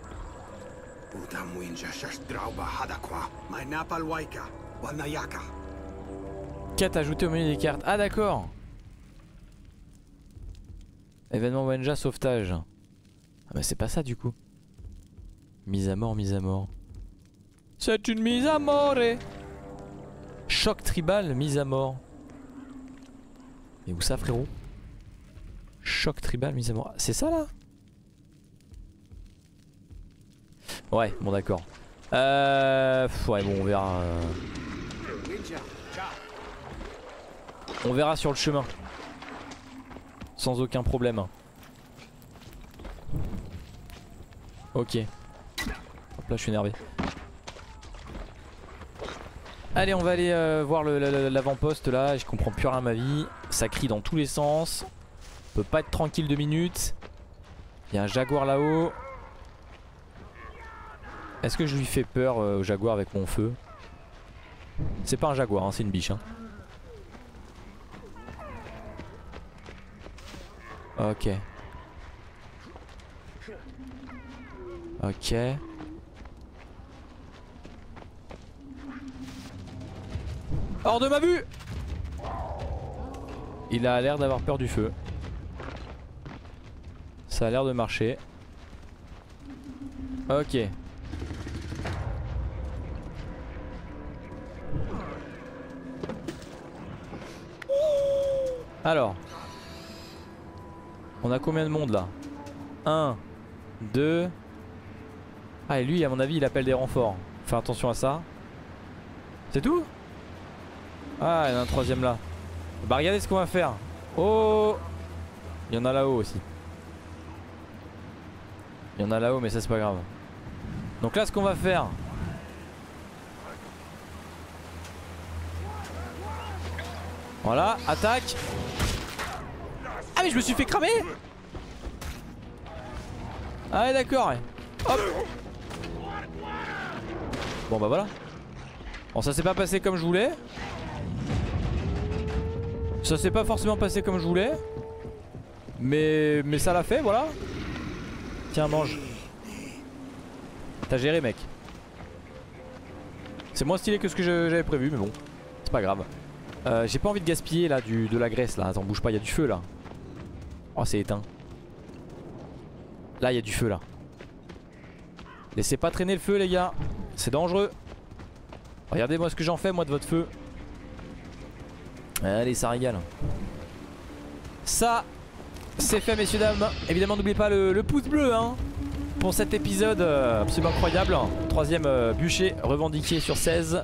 Quête ajoutée au menu des cartes. Ah d'accord. Événement Wenja sauvetage. Ah bah c'est pas ça du coup. Mise à mort, mise à mort. C'est une mise à mort. Choc tribal, mise à mort. Mais où ça frérot? Choc tribal, mise à mort. C'est ça là? Ouais, bon d'accord. Ouais bon on verra. On verra sur le chemin. Sans aucun problème. Ok. Hop là je suis énervé. Allez on va aller voir l'avant-poste là. Je comprends plus rien à ma vie. Ça crie dans tous les sens. On peut pas être tranquille 2 minutes. Il y a un jaguar là-haut. Est-ce que je lui fais peur au jaguar avec mon feu? C'est pas un jaguar hein, c'est une biche hein. Ok. Ok. Hors de ma vue! Il a l'air d'avoir peur du feu. Ça a l'air de marcher. Ok. Alors. On a combien de monde là? 1, 2. Ah et lui à mon avis il appelle des renforts. Fais attention à ça. C'est tout? Ah il y en a un troisième là. Bah regardez ce qu'on va faire. Oh. Il y en a là-haut aussi. Il y en a là-haut mais ça c'est pas grave. Donc là ce qu'on va faire. Voilà, attaque. Ah mais je me suis fait cramer. Ah ouais d'accord ouais. Hop. Bon bah voilà. Bon ça s'est pas passé comme je voulais. Ça s'est pas forcément passé comme je voulais. Mais ça l'a fait voilà. Tiens mange. T'as géré mec. C'est moins stylé que ce que j'avais prévu mais bon. C'est pas grave. J'ai pas envie de gaspiller là de la graisse là. Attends bouge pas, il y a du feu là. Oh c'est éteint. Là il y a du feu là. Laissez pas traîner le feu les gars. C'est dangereux. Regardez moi ce que j'en fais moi de votre feu. Allez ça régale. Ça c'est fait messieurs dames. Évidemment n'oubliez pas le pouce bleu hein. pour cet épisode absolument incroyable. 3ème bûcher revendiqué sur 16.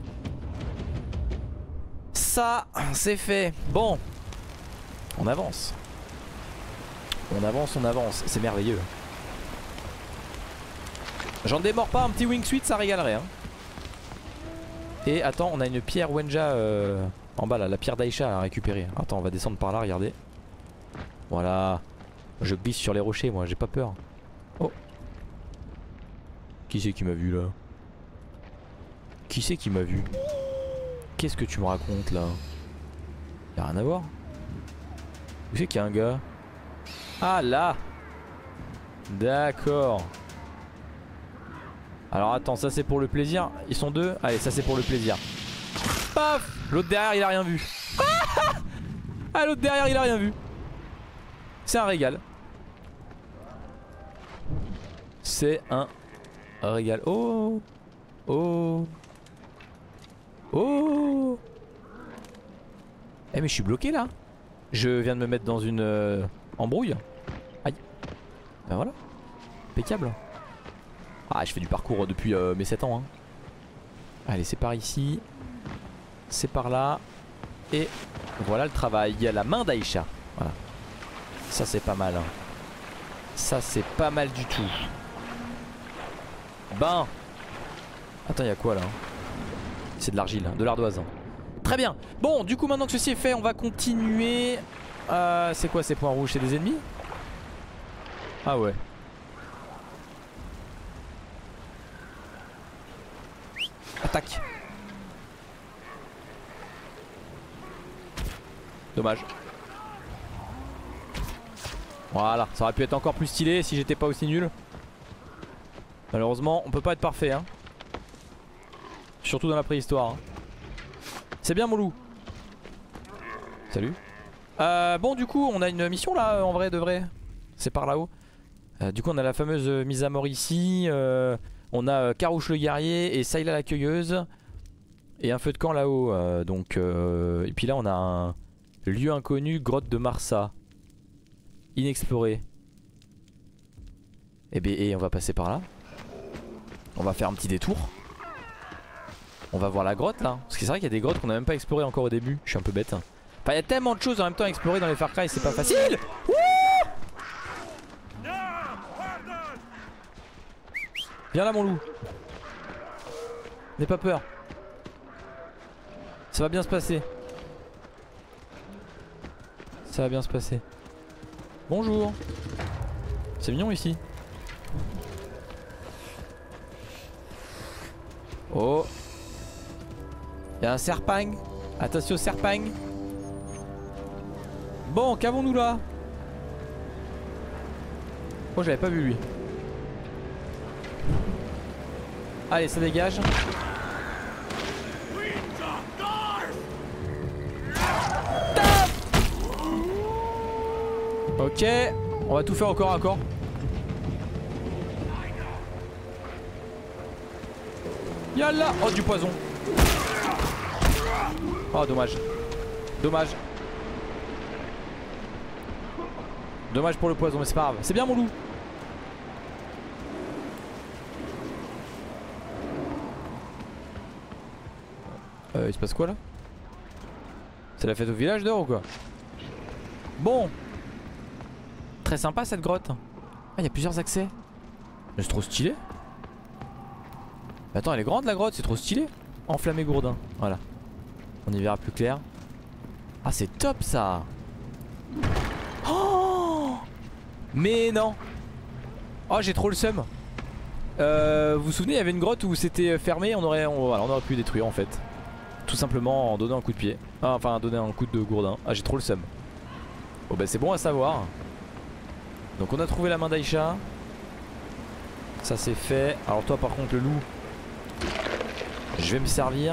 Ça, c'est fait. Bon, on avance. On avance, on avance. C'est merveilleux. J'en démords pas, un petit wingsuit, ça régalerait. Hein. Et attends, on a une pierre Wenja en bas là, la pierre d'Aïcha à récupérer. Attends, on va descendre par là, regardez. Voilà. Je glisse sur les rochers, moi, j'ai pas peur. Oh. Qui c'est qui m'a vu là? Qui c'est qui m'a vu? Qu'est-ce que tu me racontes là? Y'a rien à voir. Où c'est qu'il y a un gars? Ah là. D'accord. Alors attends, ça c'est pour le plaisir. Ils sont deux. Allez, ça c'est pour le plaisir. Paf. L'autre derrière il a rien vu. Ah, l'autre derrière il a rien vu. C'est un régal. C'est un régal. Oh. Oh. Oh. Eh mais je suis bloqué là. Je viens de me mettre dans une embrouille. Aïe. Ben voilà. Impeccable. Ah, je fais du parcours depuis mes 7 ans hein. Allez, c'est par ici. C'est par là. Et voilà le travail. Il y a la main d'Aïcha. Voilà. Ça c'est pas mal hein. Ça c'est pas mal du tout. Ben. Attends, il y a quoi là? C'est de l'argile, de l'ardoise. Très bien. Bon, du coup maintenant que ceci est fait, on va continuer. C'est quoi ces points rouges? C'est des ennemis? Ah ouais. Attaque. Dommage. Voilà, ça aurait pu être encore plus stylé si j'étais pas aussi nul. Malheureusement, on peut pas être parfait hein. Surtout dans la préhistoire hein. C'est bien mon loup. Salut. Bon du coup on a une mission là en vrai de vrai. C'est par là-haut. Du coup on a la fameuse mise à mort ici. On a Carouche le guerrier et Sayla la cueilleuse. Et un feu de camp là-haut. Et puis là on a un lieu inconnu, grotte de Marsa. Inexploré. Et on va passer par là. On va faire un petit détour. On va voir la grotte là. Parce que c'est vrai qu'il y a des grottes qu'on a même pas explorées encore au début. Je suis un peu bête. Enfin il y a tellement de choses en même temps à explorer dans les Far Cry, c'est pas facile. Wouh! Viens là mon loup. N'aie pas peur. Ça va bien se passer. Ça va bien se passer. Bonjour. C'est mignon ici. Oh. Il y a un serpang. Attention au serpang. Bon, qu'avons-nous là? Oh, j'avais pas vu lui. Allez, ça dégage. Ok, on va tout faire encore à corps. Yallah. Oh, du poison. Oh, dommage. Dommage. Dommage pour le poison, mais c'est pas grave. C'est bien mon loup. Il se passe quoi là? C'est la fête au village dehors ou quoi? Bon. Très sympa cette grotte. Ah, il y a plusieurs accès. C'est trop stylé. Mais attends, elle est grande la grotte, c'est trop stylé. Enflammé gourdin, voilà. On y verra plus clair. Ah, c'est top ça. Oh, mais non. Oh, j'ai trop le seum. Vous vous souvenez, il y avait une grotte où c'était fermé, on aurait pu détruire en fait. Tout simplement en donnant un coup de pied. Ah, enfin, en donnant un coup de gourdin. Ah, j'ai trop le seum. Bon bah c'est bon à savoir. Donc on a trouvé la main d'Aïcha. Ça c'est fait. Alors toi par contre le loup, je vais me servir.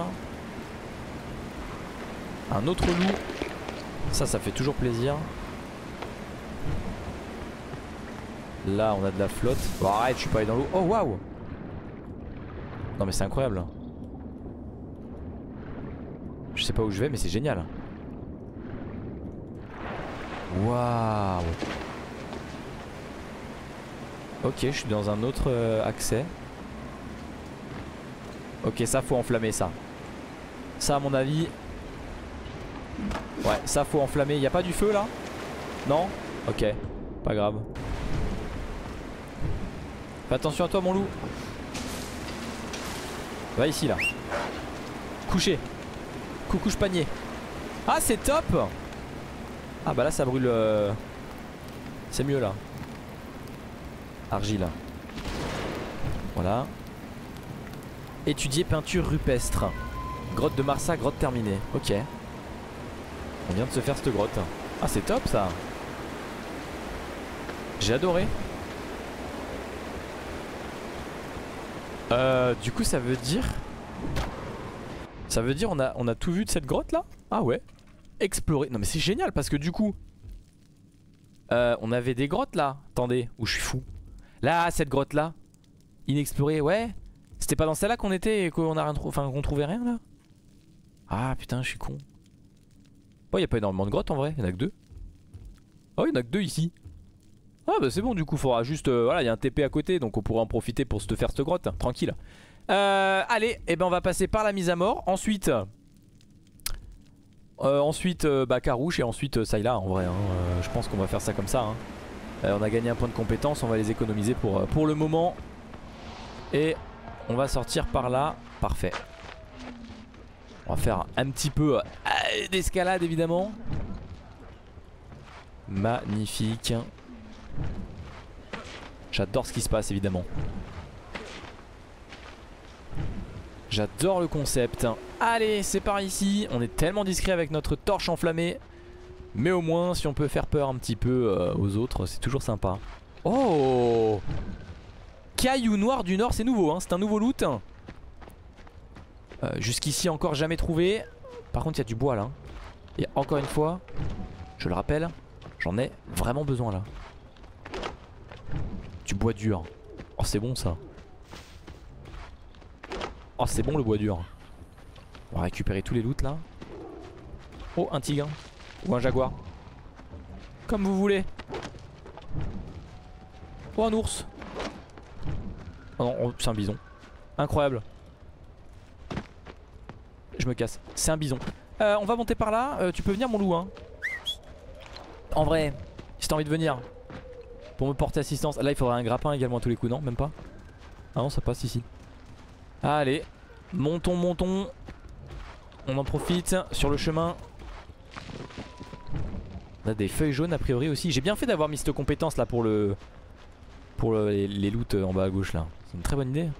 Un autre loup. Ça fait toujours plaisir. Là on a de la flotte. Bon arrête, je suis pas allé dans l'eau. Oh waouh. Non mais c'est incroyable. Je sais pas où je vais mais c'est génial. Waouh. Ok, je suis dans un autre accès. Ok, ça faut enflammer ça. Ça à mon avis. Ouais, ça faut enflammer. Y a pas du feu là? Non? Ok, pas grave. Fais attention à toi mon loup. Va ici là. Couché. Coucouche panier. Ah c'est top. Ah bah là ça brûle c'est mieux là. Argile. Voilà. Étudier peinture rupestre. Grotte de Marsa, grotte terminée. Ok. On vient de se faire cette grotte. Ah c'est top ça. J'ai adoré. Du coup ça veut dire... Ça veut dire on a tout vu de cette grotte là? Ah ouais. Explorer. Non mais c'est génial parce que du coup... on avait des grottes là. Attendez, où je suis fou. Là, cette grotte là. Inexplorée, ouais. C'était pas dans celle-là qu'on était et qu'on a rien enfin, qu'on trouvait rien là? Ah putain, je suis con. Bon, y a pas énormément de grottes en vrai, y'en a que 2. Oh, y'en a que 2 ici. Ah bah c'est bon, du coup, faudra juste. Voilà, y a un TP à côté donc on pourra en profiter pour se faire cette grotte. Hein, tranquille. Allez, et ben on va passer par la mise à mort. Ensuite. Bah Carouche et ensuite Sayla en vrai. Hein, je pense qu'on va faire ça comme ça. Hein. On a gagné un point de compétence, on va les économiser pour le moment. Et on va sortir par là. Parfait. On va faire un petit peu d'escalade évidemment. Magnifique. J'adore ce qui se passe évidemment. J'adore le concept. Allez, c'est par ici. On est tellement discret avec notre torche enflammée. Mais au moins, si on peut faire peur un petit peu aux autres, c'est toujours sympa. Oh! Caillou noir du Nord, c'est nouveau, hein, c'est un nouveau loot. Jusqu'ici, encore jamais trouvé. Par contre, il y a du bois là. Et encore une fois, je le rappelle, j'en ai vraiment besoin là. Du bois dur. Oh, c'est bon ça. Oh, c'est bon le bois dur. On va récupérer tous les loots là. Oh, un tigre. Ou un jaguar. Comme vous voulez. Oh, un ours. Oh non, c'est un bison. Incroyable. Je me casse. C'est un bison. On va monter par là. Tu peux venir mon loup hein. En vrai, si t'as envie de venir. Pour me porter assistance. Là il faudrait un grappin également à tous les coups, non? Même pas? Ah non, ça passe ici. Allez, montons, montons. On en profite sur le chemin. On a des feuilles jaunes a priori aussi. J'ai bien fait d'avoir mis cette compétence là pour les loots en bas à gauche là. C'est une très bonne idée.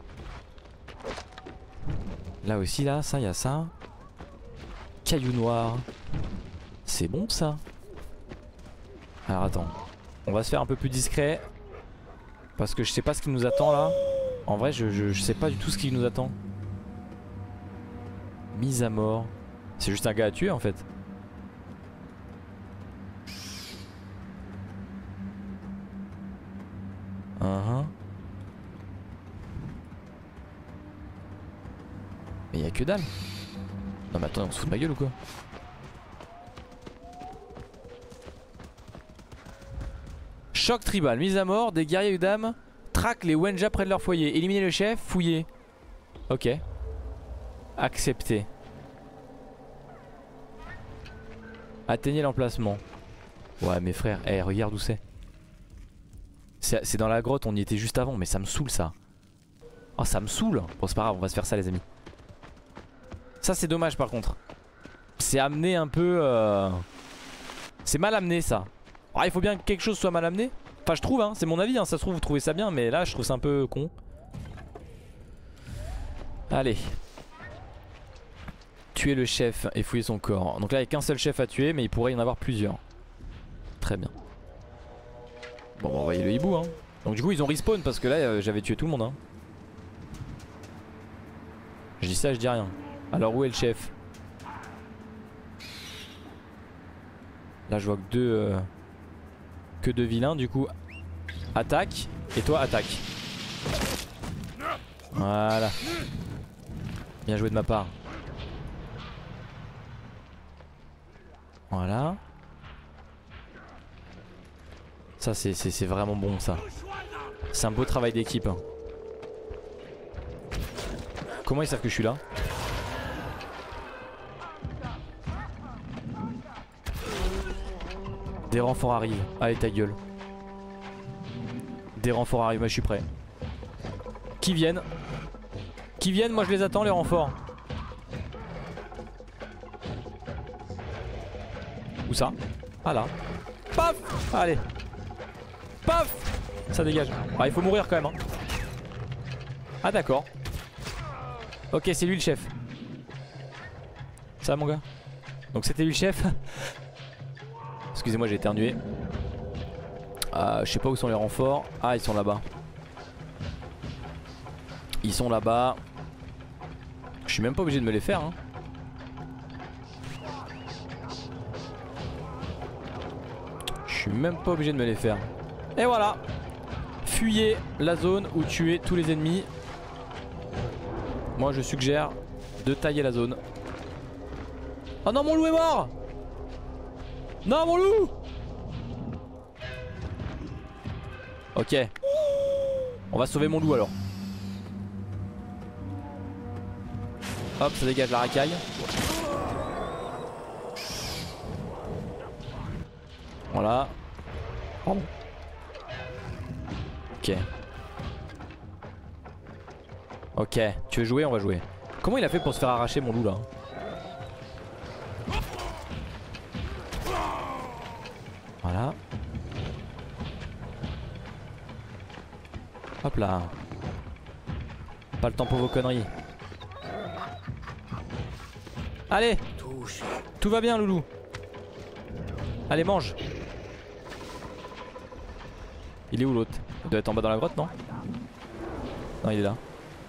Là aussi là, ça y a ça. Caillou noir. C'est bon ça. Alors attends. On va se faire un peu plus discret. Parce que je sais pas ce qui nous attend là. En vrai je sais pas du tout ce qui nous attend. Mise à mort. C'est juste un gars à tuer en fait. Mais y'a que dalle. Non mais attends, on se fout de ma gueule ou quoi? Choc tribal, mise à mort, des guerriers Udam traquent les Wenja près de leur foyer. Éliminer le chef, fouiller. Ok. Accepter. Atteignez l'emplacement. Ouais mais frère, regarde où c'est. C'est dans la grotte, on y était juste avant, mais ça me saoule ça. Oh ça me saoule. Bon c'est pas grave, on va se faire ça les amis. Ça c'est dommage par contre. C'est amené un peu c'est mal amené ça. Il faut bien que quelque chose soit mal amené. Enfin je trouve hein, c'est mon avis hein. Ça se trouve vous trouvez ça bien, mais là je trouve ça un peu con. Allez. Tuer le chef et fouiller son corps. Donc là il n'y a qu'un seul chef à tuer, mais il pourrait y en avoir plusieurs. Très bien. Bon on va envoyer le hibou hein. Donc du coup ils ont respawn parce que là j'avais tué tout le monde hein. Je dis ça, je dis rien. Alors où est le chef? Là je vois que deux vilains du coup. Attaque. Et toi attaque. Voilà. Bien joué de ma part. Voilà. Ça c'est vraiment bon ça. C'est un beau travail d'équipe. Comment ils savent que je suis là? Des renforts arrivent. Allez ta gueule. Des renforts arrivent, moi je suis prêt. Qui viennent? Qui viennent, moi je les attends les renforts. Où ça? Ah là. Paf. Allez. Paf. Ça dégage. Ah il faut mourir quand même hein. Ah d'accord. Ok c'est lui le chef. Ça va mon gars? Donc c'était lui le chef. Excusez-moi j'ai éternué. Je sais pas où sont les renforts. Ah ils sont là-bas. Ils sont là-bas. Je suis même pas obligé de me les faire hein. Je suis même pas obligé de me les faire. Et voilà. Fuyez la zone ou tuez tous les ennemis. Moi je suggère de tailler la zone. Oh non mon loup est mort. Non mon loup. Ok. On va sauver mon loup alors. Hop ça dégage la racaille. Voilà. Pardon. Ok. Ok, tu veux jouer? On va jouer. Comment il a fait pour se faire arracher mon loup là? Voilà. Hop là. Pas le temps pour vos conneries. Allez. Tout va bien loulou. Allez mange. Il est où l'autre? Il doit être en bas dans la grotte non? Non il est là.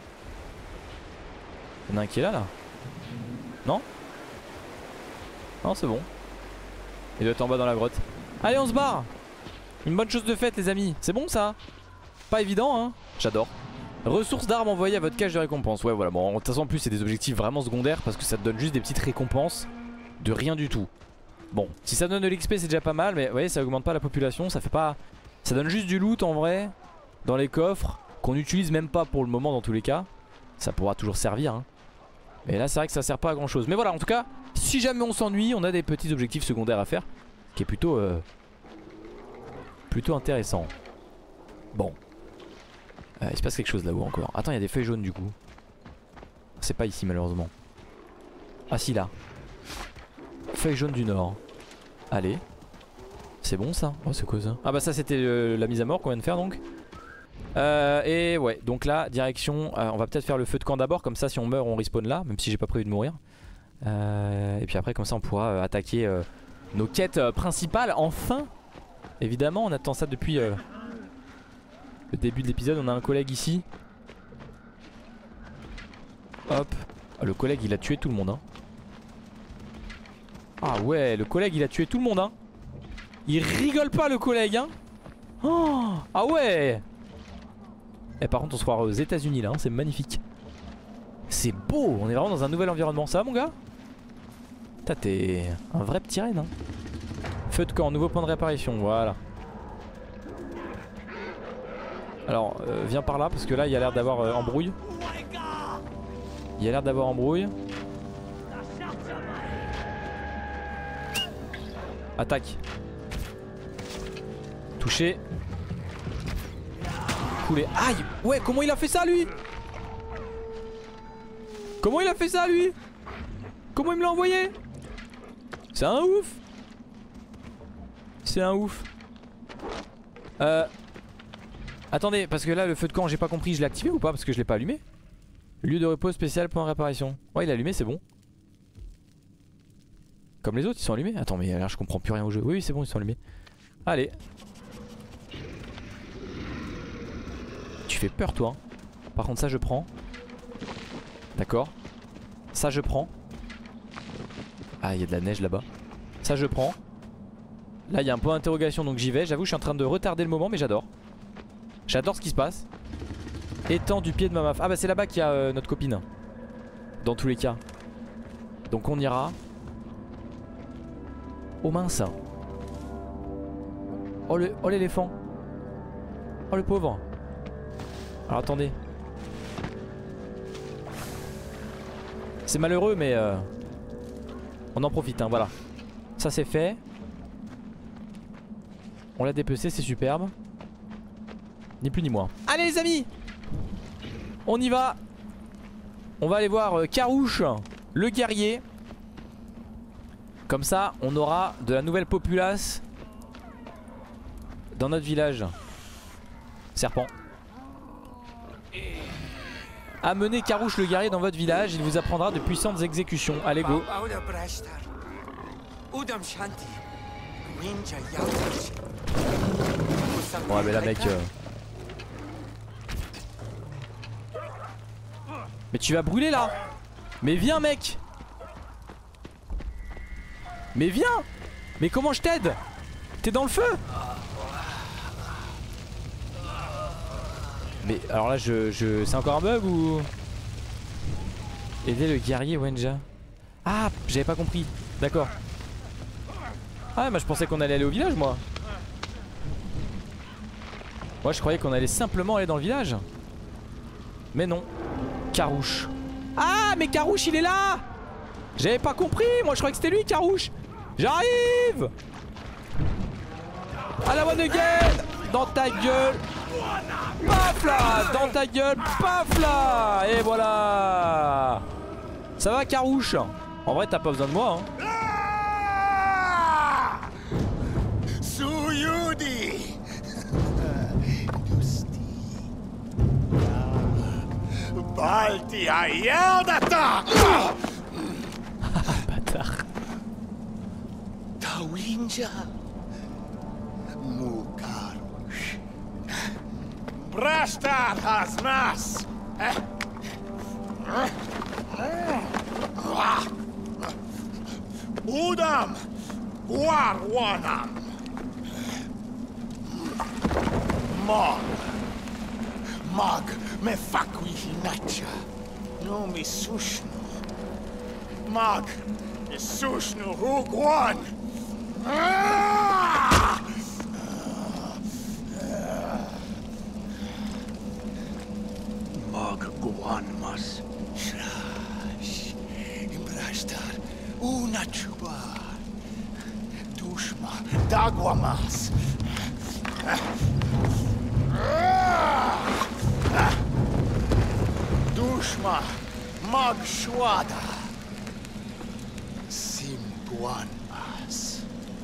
Il y en a un qui est là. Non? Non c'est bon. Il doit être en bas dans la grotte. Allez on se barre. Une bonne chose de faite les amis. C'est bon ça? Pas évident hein. J'adore. Ressources d'armes envoyées à votre cache de récompense. Ouais voilà bon de toute façon en plus c'est des objectifs vraiment secondaires. Parce que ça te donne juste des petites récompenses. De rien du tout. Bon si ça donne de l'XP c'est déjà pas mal. Mais vous voyez ça augmente pas la population. Ça fait pas. Ça donne juste du loot en vrai. Dans les coffres. Qu'on n'utilise même pas pour le moment dans tous les cas. Ça pourra toujours servir hein. Mais là c'est vrai que ça sert pas à grand chose. Mais voilà en tout cas si jamais on s'ennuie on a des petits objectifs secondaires à faire. Qui est plutôt plutôt intéressant. Bon il se passe quelque chose là-haut encore. Attends il y a des feuilles jaunes du coup. C'est pas ici malheureusement. Ah si là. Feuilles jaunes du nord. Allez. C'est bon ça? Oh c'est quoi ça? Ah bah ça c'était la mise à mort qu'on vient de faire donc. Et ouais donc là direction on va peut-être faire le feu de camp d'abord. Comme ça si on meurt on respawn là. Même si j'ai pas prévu de mourir. Et puis après comme ça on pourra attaquer nos quêtes principales. Enfin. Évidemment on attend ça depuis le début de l'épisode. On a un collègue ici. Hop. Ah, le collègue il a tué tout le monde hein. Ah ouais le collègue il a tué tout le monde hein. Il rigole pas le collègue hein. Oh, ah ouais. Et par contre on se croit aux États-Unis là hein, c'est magnifique. C'est beau, on est vraiment dans un nouvel environnement. Ça va mon gars? T'es un vrai petit renne hein. Feu de camp, nouveau point de réapparition, voilà. Alors viens par là parce que là il y a l'air d'avoir embrouille. Il y a l'air d'avoir embrouille. Attaque. Touché. Coulé. Aïe. Ouais comment il a fait ça lui? Comment il a fait ça lui? Comment il me l'a envoyé? C'est un ouf. C'est un ouf. Attendez parce que là le feu de camp j'ai pas compris. Je l'ai activé ou pas? Parce que je l'ai pas allumé. Lieu de repos spécial point réapparition. Ouais il est allumé c'est bon. Comme les autres ils sont allumés. Attends mais là je comprends plus rien au jeu. Oui c'est bon ils sont allumés. Allez. Tu fais peur toi hein. Par contre ça je prends. D'accord. Ça je prends. Ah il y a de la neige là-bas. Ça je prends. Là il y a un point d'interrogation donc j'y vais. J'avoue je suis en train de retarder le moment mais j'adore. J'adore ce qui se passe. Étang du pied de ma maf. Ah bah c'est là-bas qu'il y a notre copine. Dans tous les cas. Donc on ira. Oh mince. Oh l'éléphant. Oh le pauvre. Alors attendez. C'est malheureux mais on en profite hein, voilà. Ça c'est fait. On l'a dépecé, c'est superbe. Ni plus ni moins. Allez les amis, on y va. On va aller voir Karouche, le guerrier. Comme ça on aura de la nouvelle populace dans notre village. Serpent. Amenez Karouche le guerrier dans votre village, il vous apprendra de puissantes exécutions. Allez go. Ouais mais là mec Mais tu vas brûler là. Mais viens mec. Mais viens. Mais comment je t'aide? T'es dans le feu. Mais alors là c'est encore un bug ou... Aider le guerrier Wenja. Ah j'avais pas compris. D'accord. Ah moi je pensais qu'on allait aller au village moi. Moi je croyais qu'on allait simplement aller dans le village. Mais non. Karouche. Ah mais Karouche il est là. J'avais pas compris. Moi je croyais que c'était lui Karouche. J'arrive. À la one again. Dans ta gueule. Paf là. Dans ta gueule. Paf là. Et voilà. Ça va Karouche? En vrai t'as pas besoin de moi hein. Suyudi! Balti ayaldata! Bâtard. Tawinja! Mukarush! Brastar hasmas! Udam! Warwanam! Mag me fakwi hinacha. No mi sushnu. Mag me sushnu hugwan. Mag guan mas. Shrash. Imbrashtar unachuba. Dushma dagwamas. Dushma Magshwada Simguanmas.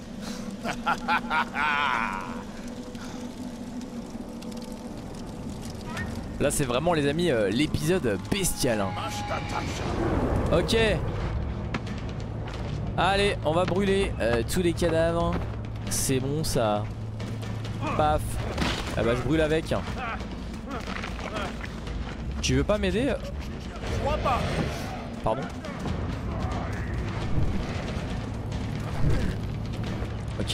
Là c'est vraiment les amis l'épisode bestial hein. Ok. Allez on va brûler tous les cadavres. C'est bon ça. Paf. Ah bah je brûle avec. Tu veux pas m'aider? Pardon. Ok.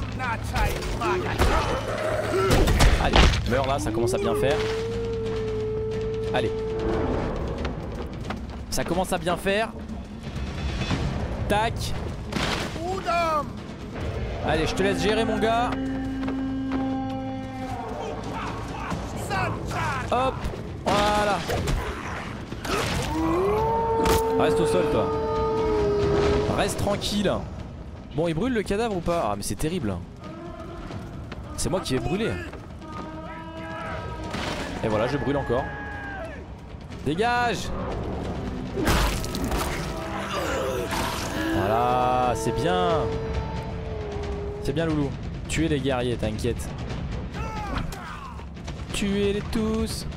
Allez, meurs là, ça commence à bien faire. Allez. Ça commence à bien faire. Tac. Allez, je te laisse gérer mon gars. Hop. Voilà. Reste au sol toi. Reste tranquille. Bon il brûle le cadavre ou pas? Ah mais c'est terrible. C'est moi qui vais brûler. Et voilà je brûle encore. Dégage. Voilà c'est bien. C'est bien loulou. Tuez les guerriers t'inquiète. Tuez-les tous.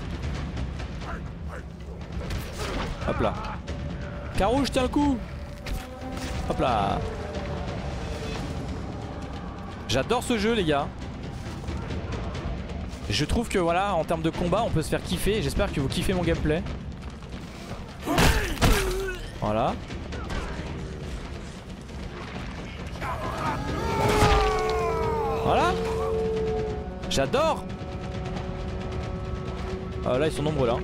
Hop là. Karouche tiens le coup. Hop là. J'adore ce jeu les gars. Je trouve que voilà en termes de combat on peut se faire kiffer. J'espère que vous kiffez mon gameplay. Voilà. Voilà. J'adore. Là ils sont nombreux là.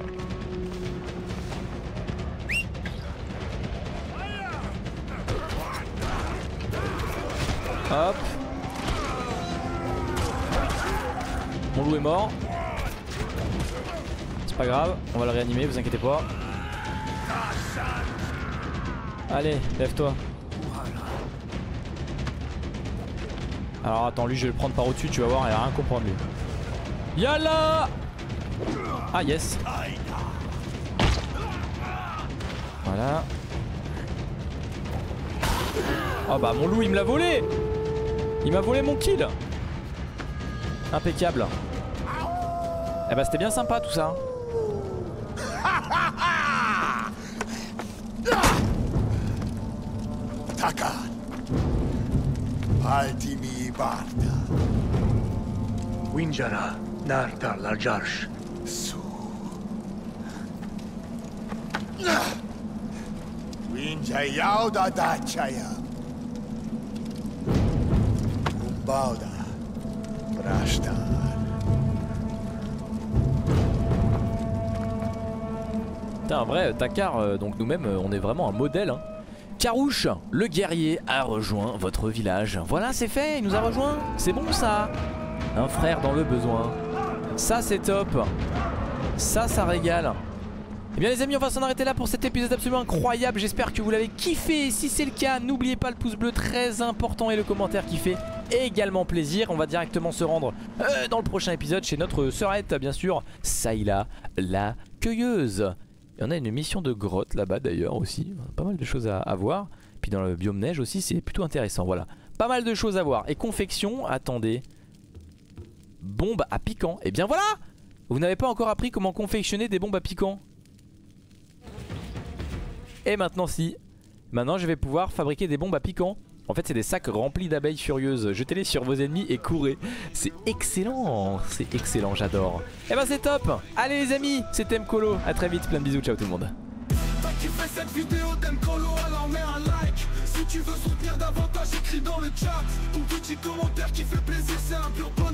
Hop. Mon loup est mort. Pas grave, on va le réanimer, vous inquiétez pas. Allez, lève-toi. Alors attends, lui je vais le prendre par au-dessus, tu vas voir, il va rien comprendre lui. Yalla. Ah yes. Voilà. Oh bah mon loup il me l'a volé. Il m'a volé mon kill. Impeccable. Eh bah c'était bien sympa tout ça. Taka. Altimi Barda. Winjara, Nartar Larjarsh. Su. Winja Yauda Dachaya. Umbauda. Brashtar. Putain, en vrai, Takar, donc nous-mêmes, on est vraiment un modèle. Hein. Karouche, le guerrier, a rejoint votre village. Voilà, c'est fait, il nous a rejoint. C'est bon ça. Un frère dans le besoin. Ça, c'est top. Ça régale. Eh bien les amis, on va s'en arrêter là pour cet épisode absolument incroyable. J'espère que vous l'avez kiffé. Si c'est le cas, n'oubliez pas le pouce bleu très important et le commentaire qui fait également plaisir. On va directement se rendre dans le prochain épisode chez notre sœurette, bien sûr, Sayla la cueilleuse. Et on a une mission de grotte là-bas d'ailleurs aussi. Pas mal de choses à voir. Puis dans le biome neige aussi, c'est plutôt intéressant. Voilà, pas mal de choses à voir. Et confection, attendez. Bombe à piquant. Et bien voilà. Vous n'avez pas encore appris comment confectionner des bombes à piquant. Et maintenant si. Maintenant je vais pouvoir fabriquer des bombes à piquant. En fait c'est des sacs remplis d'abeilles furieuses. Jetez-les sur vos ennemis et courez. C'est excellent, j'adore. Et ben c'est top. Allez les amis, c'était Mkolo. A très vite, plein de bisous, ciao tout le monde. Toi qui fais cette vidéo d'Mkolo, alors mets un like. Si tu veux soutenir davantage, écris dans le chat ton petit commentaire qui fait plaisir, c'est un pur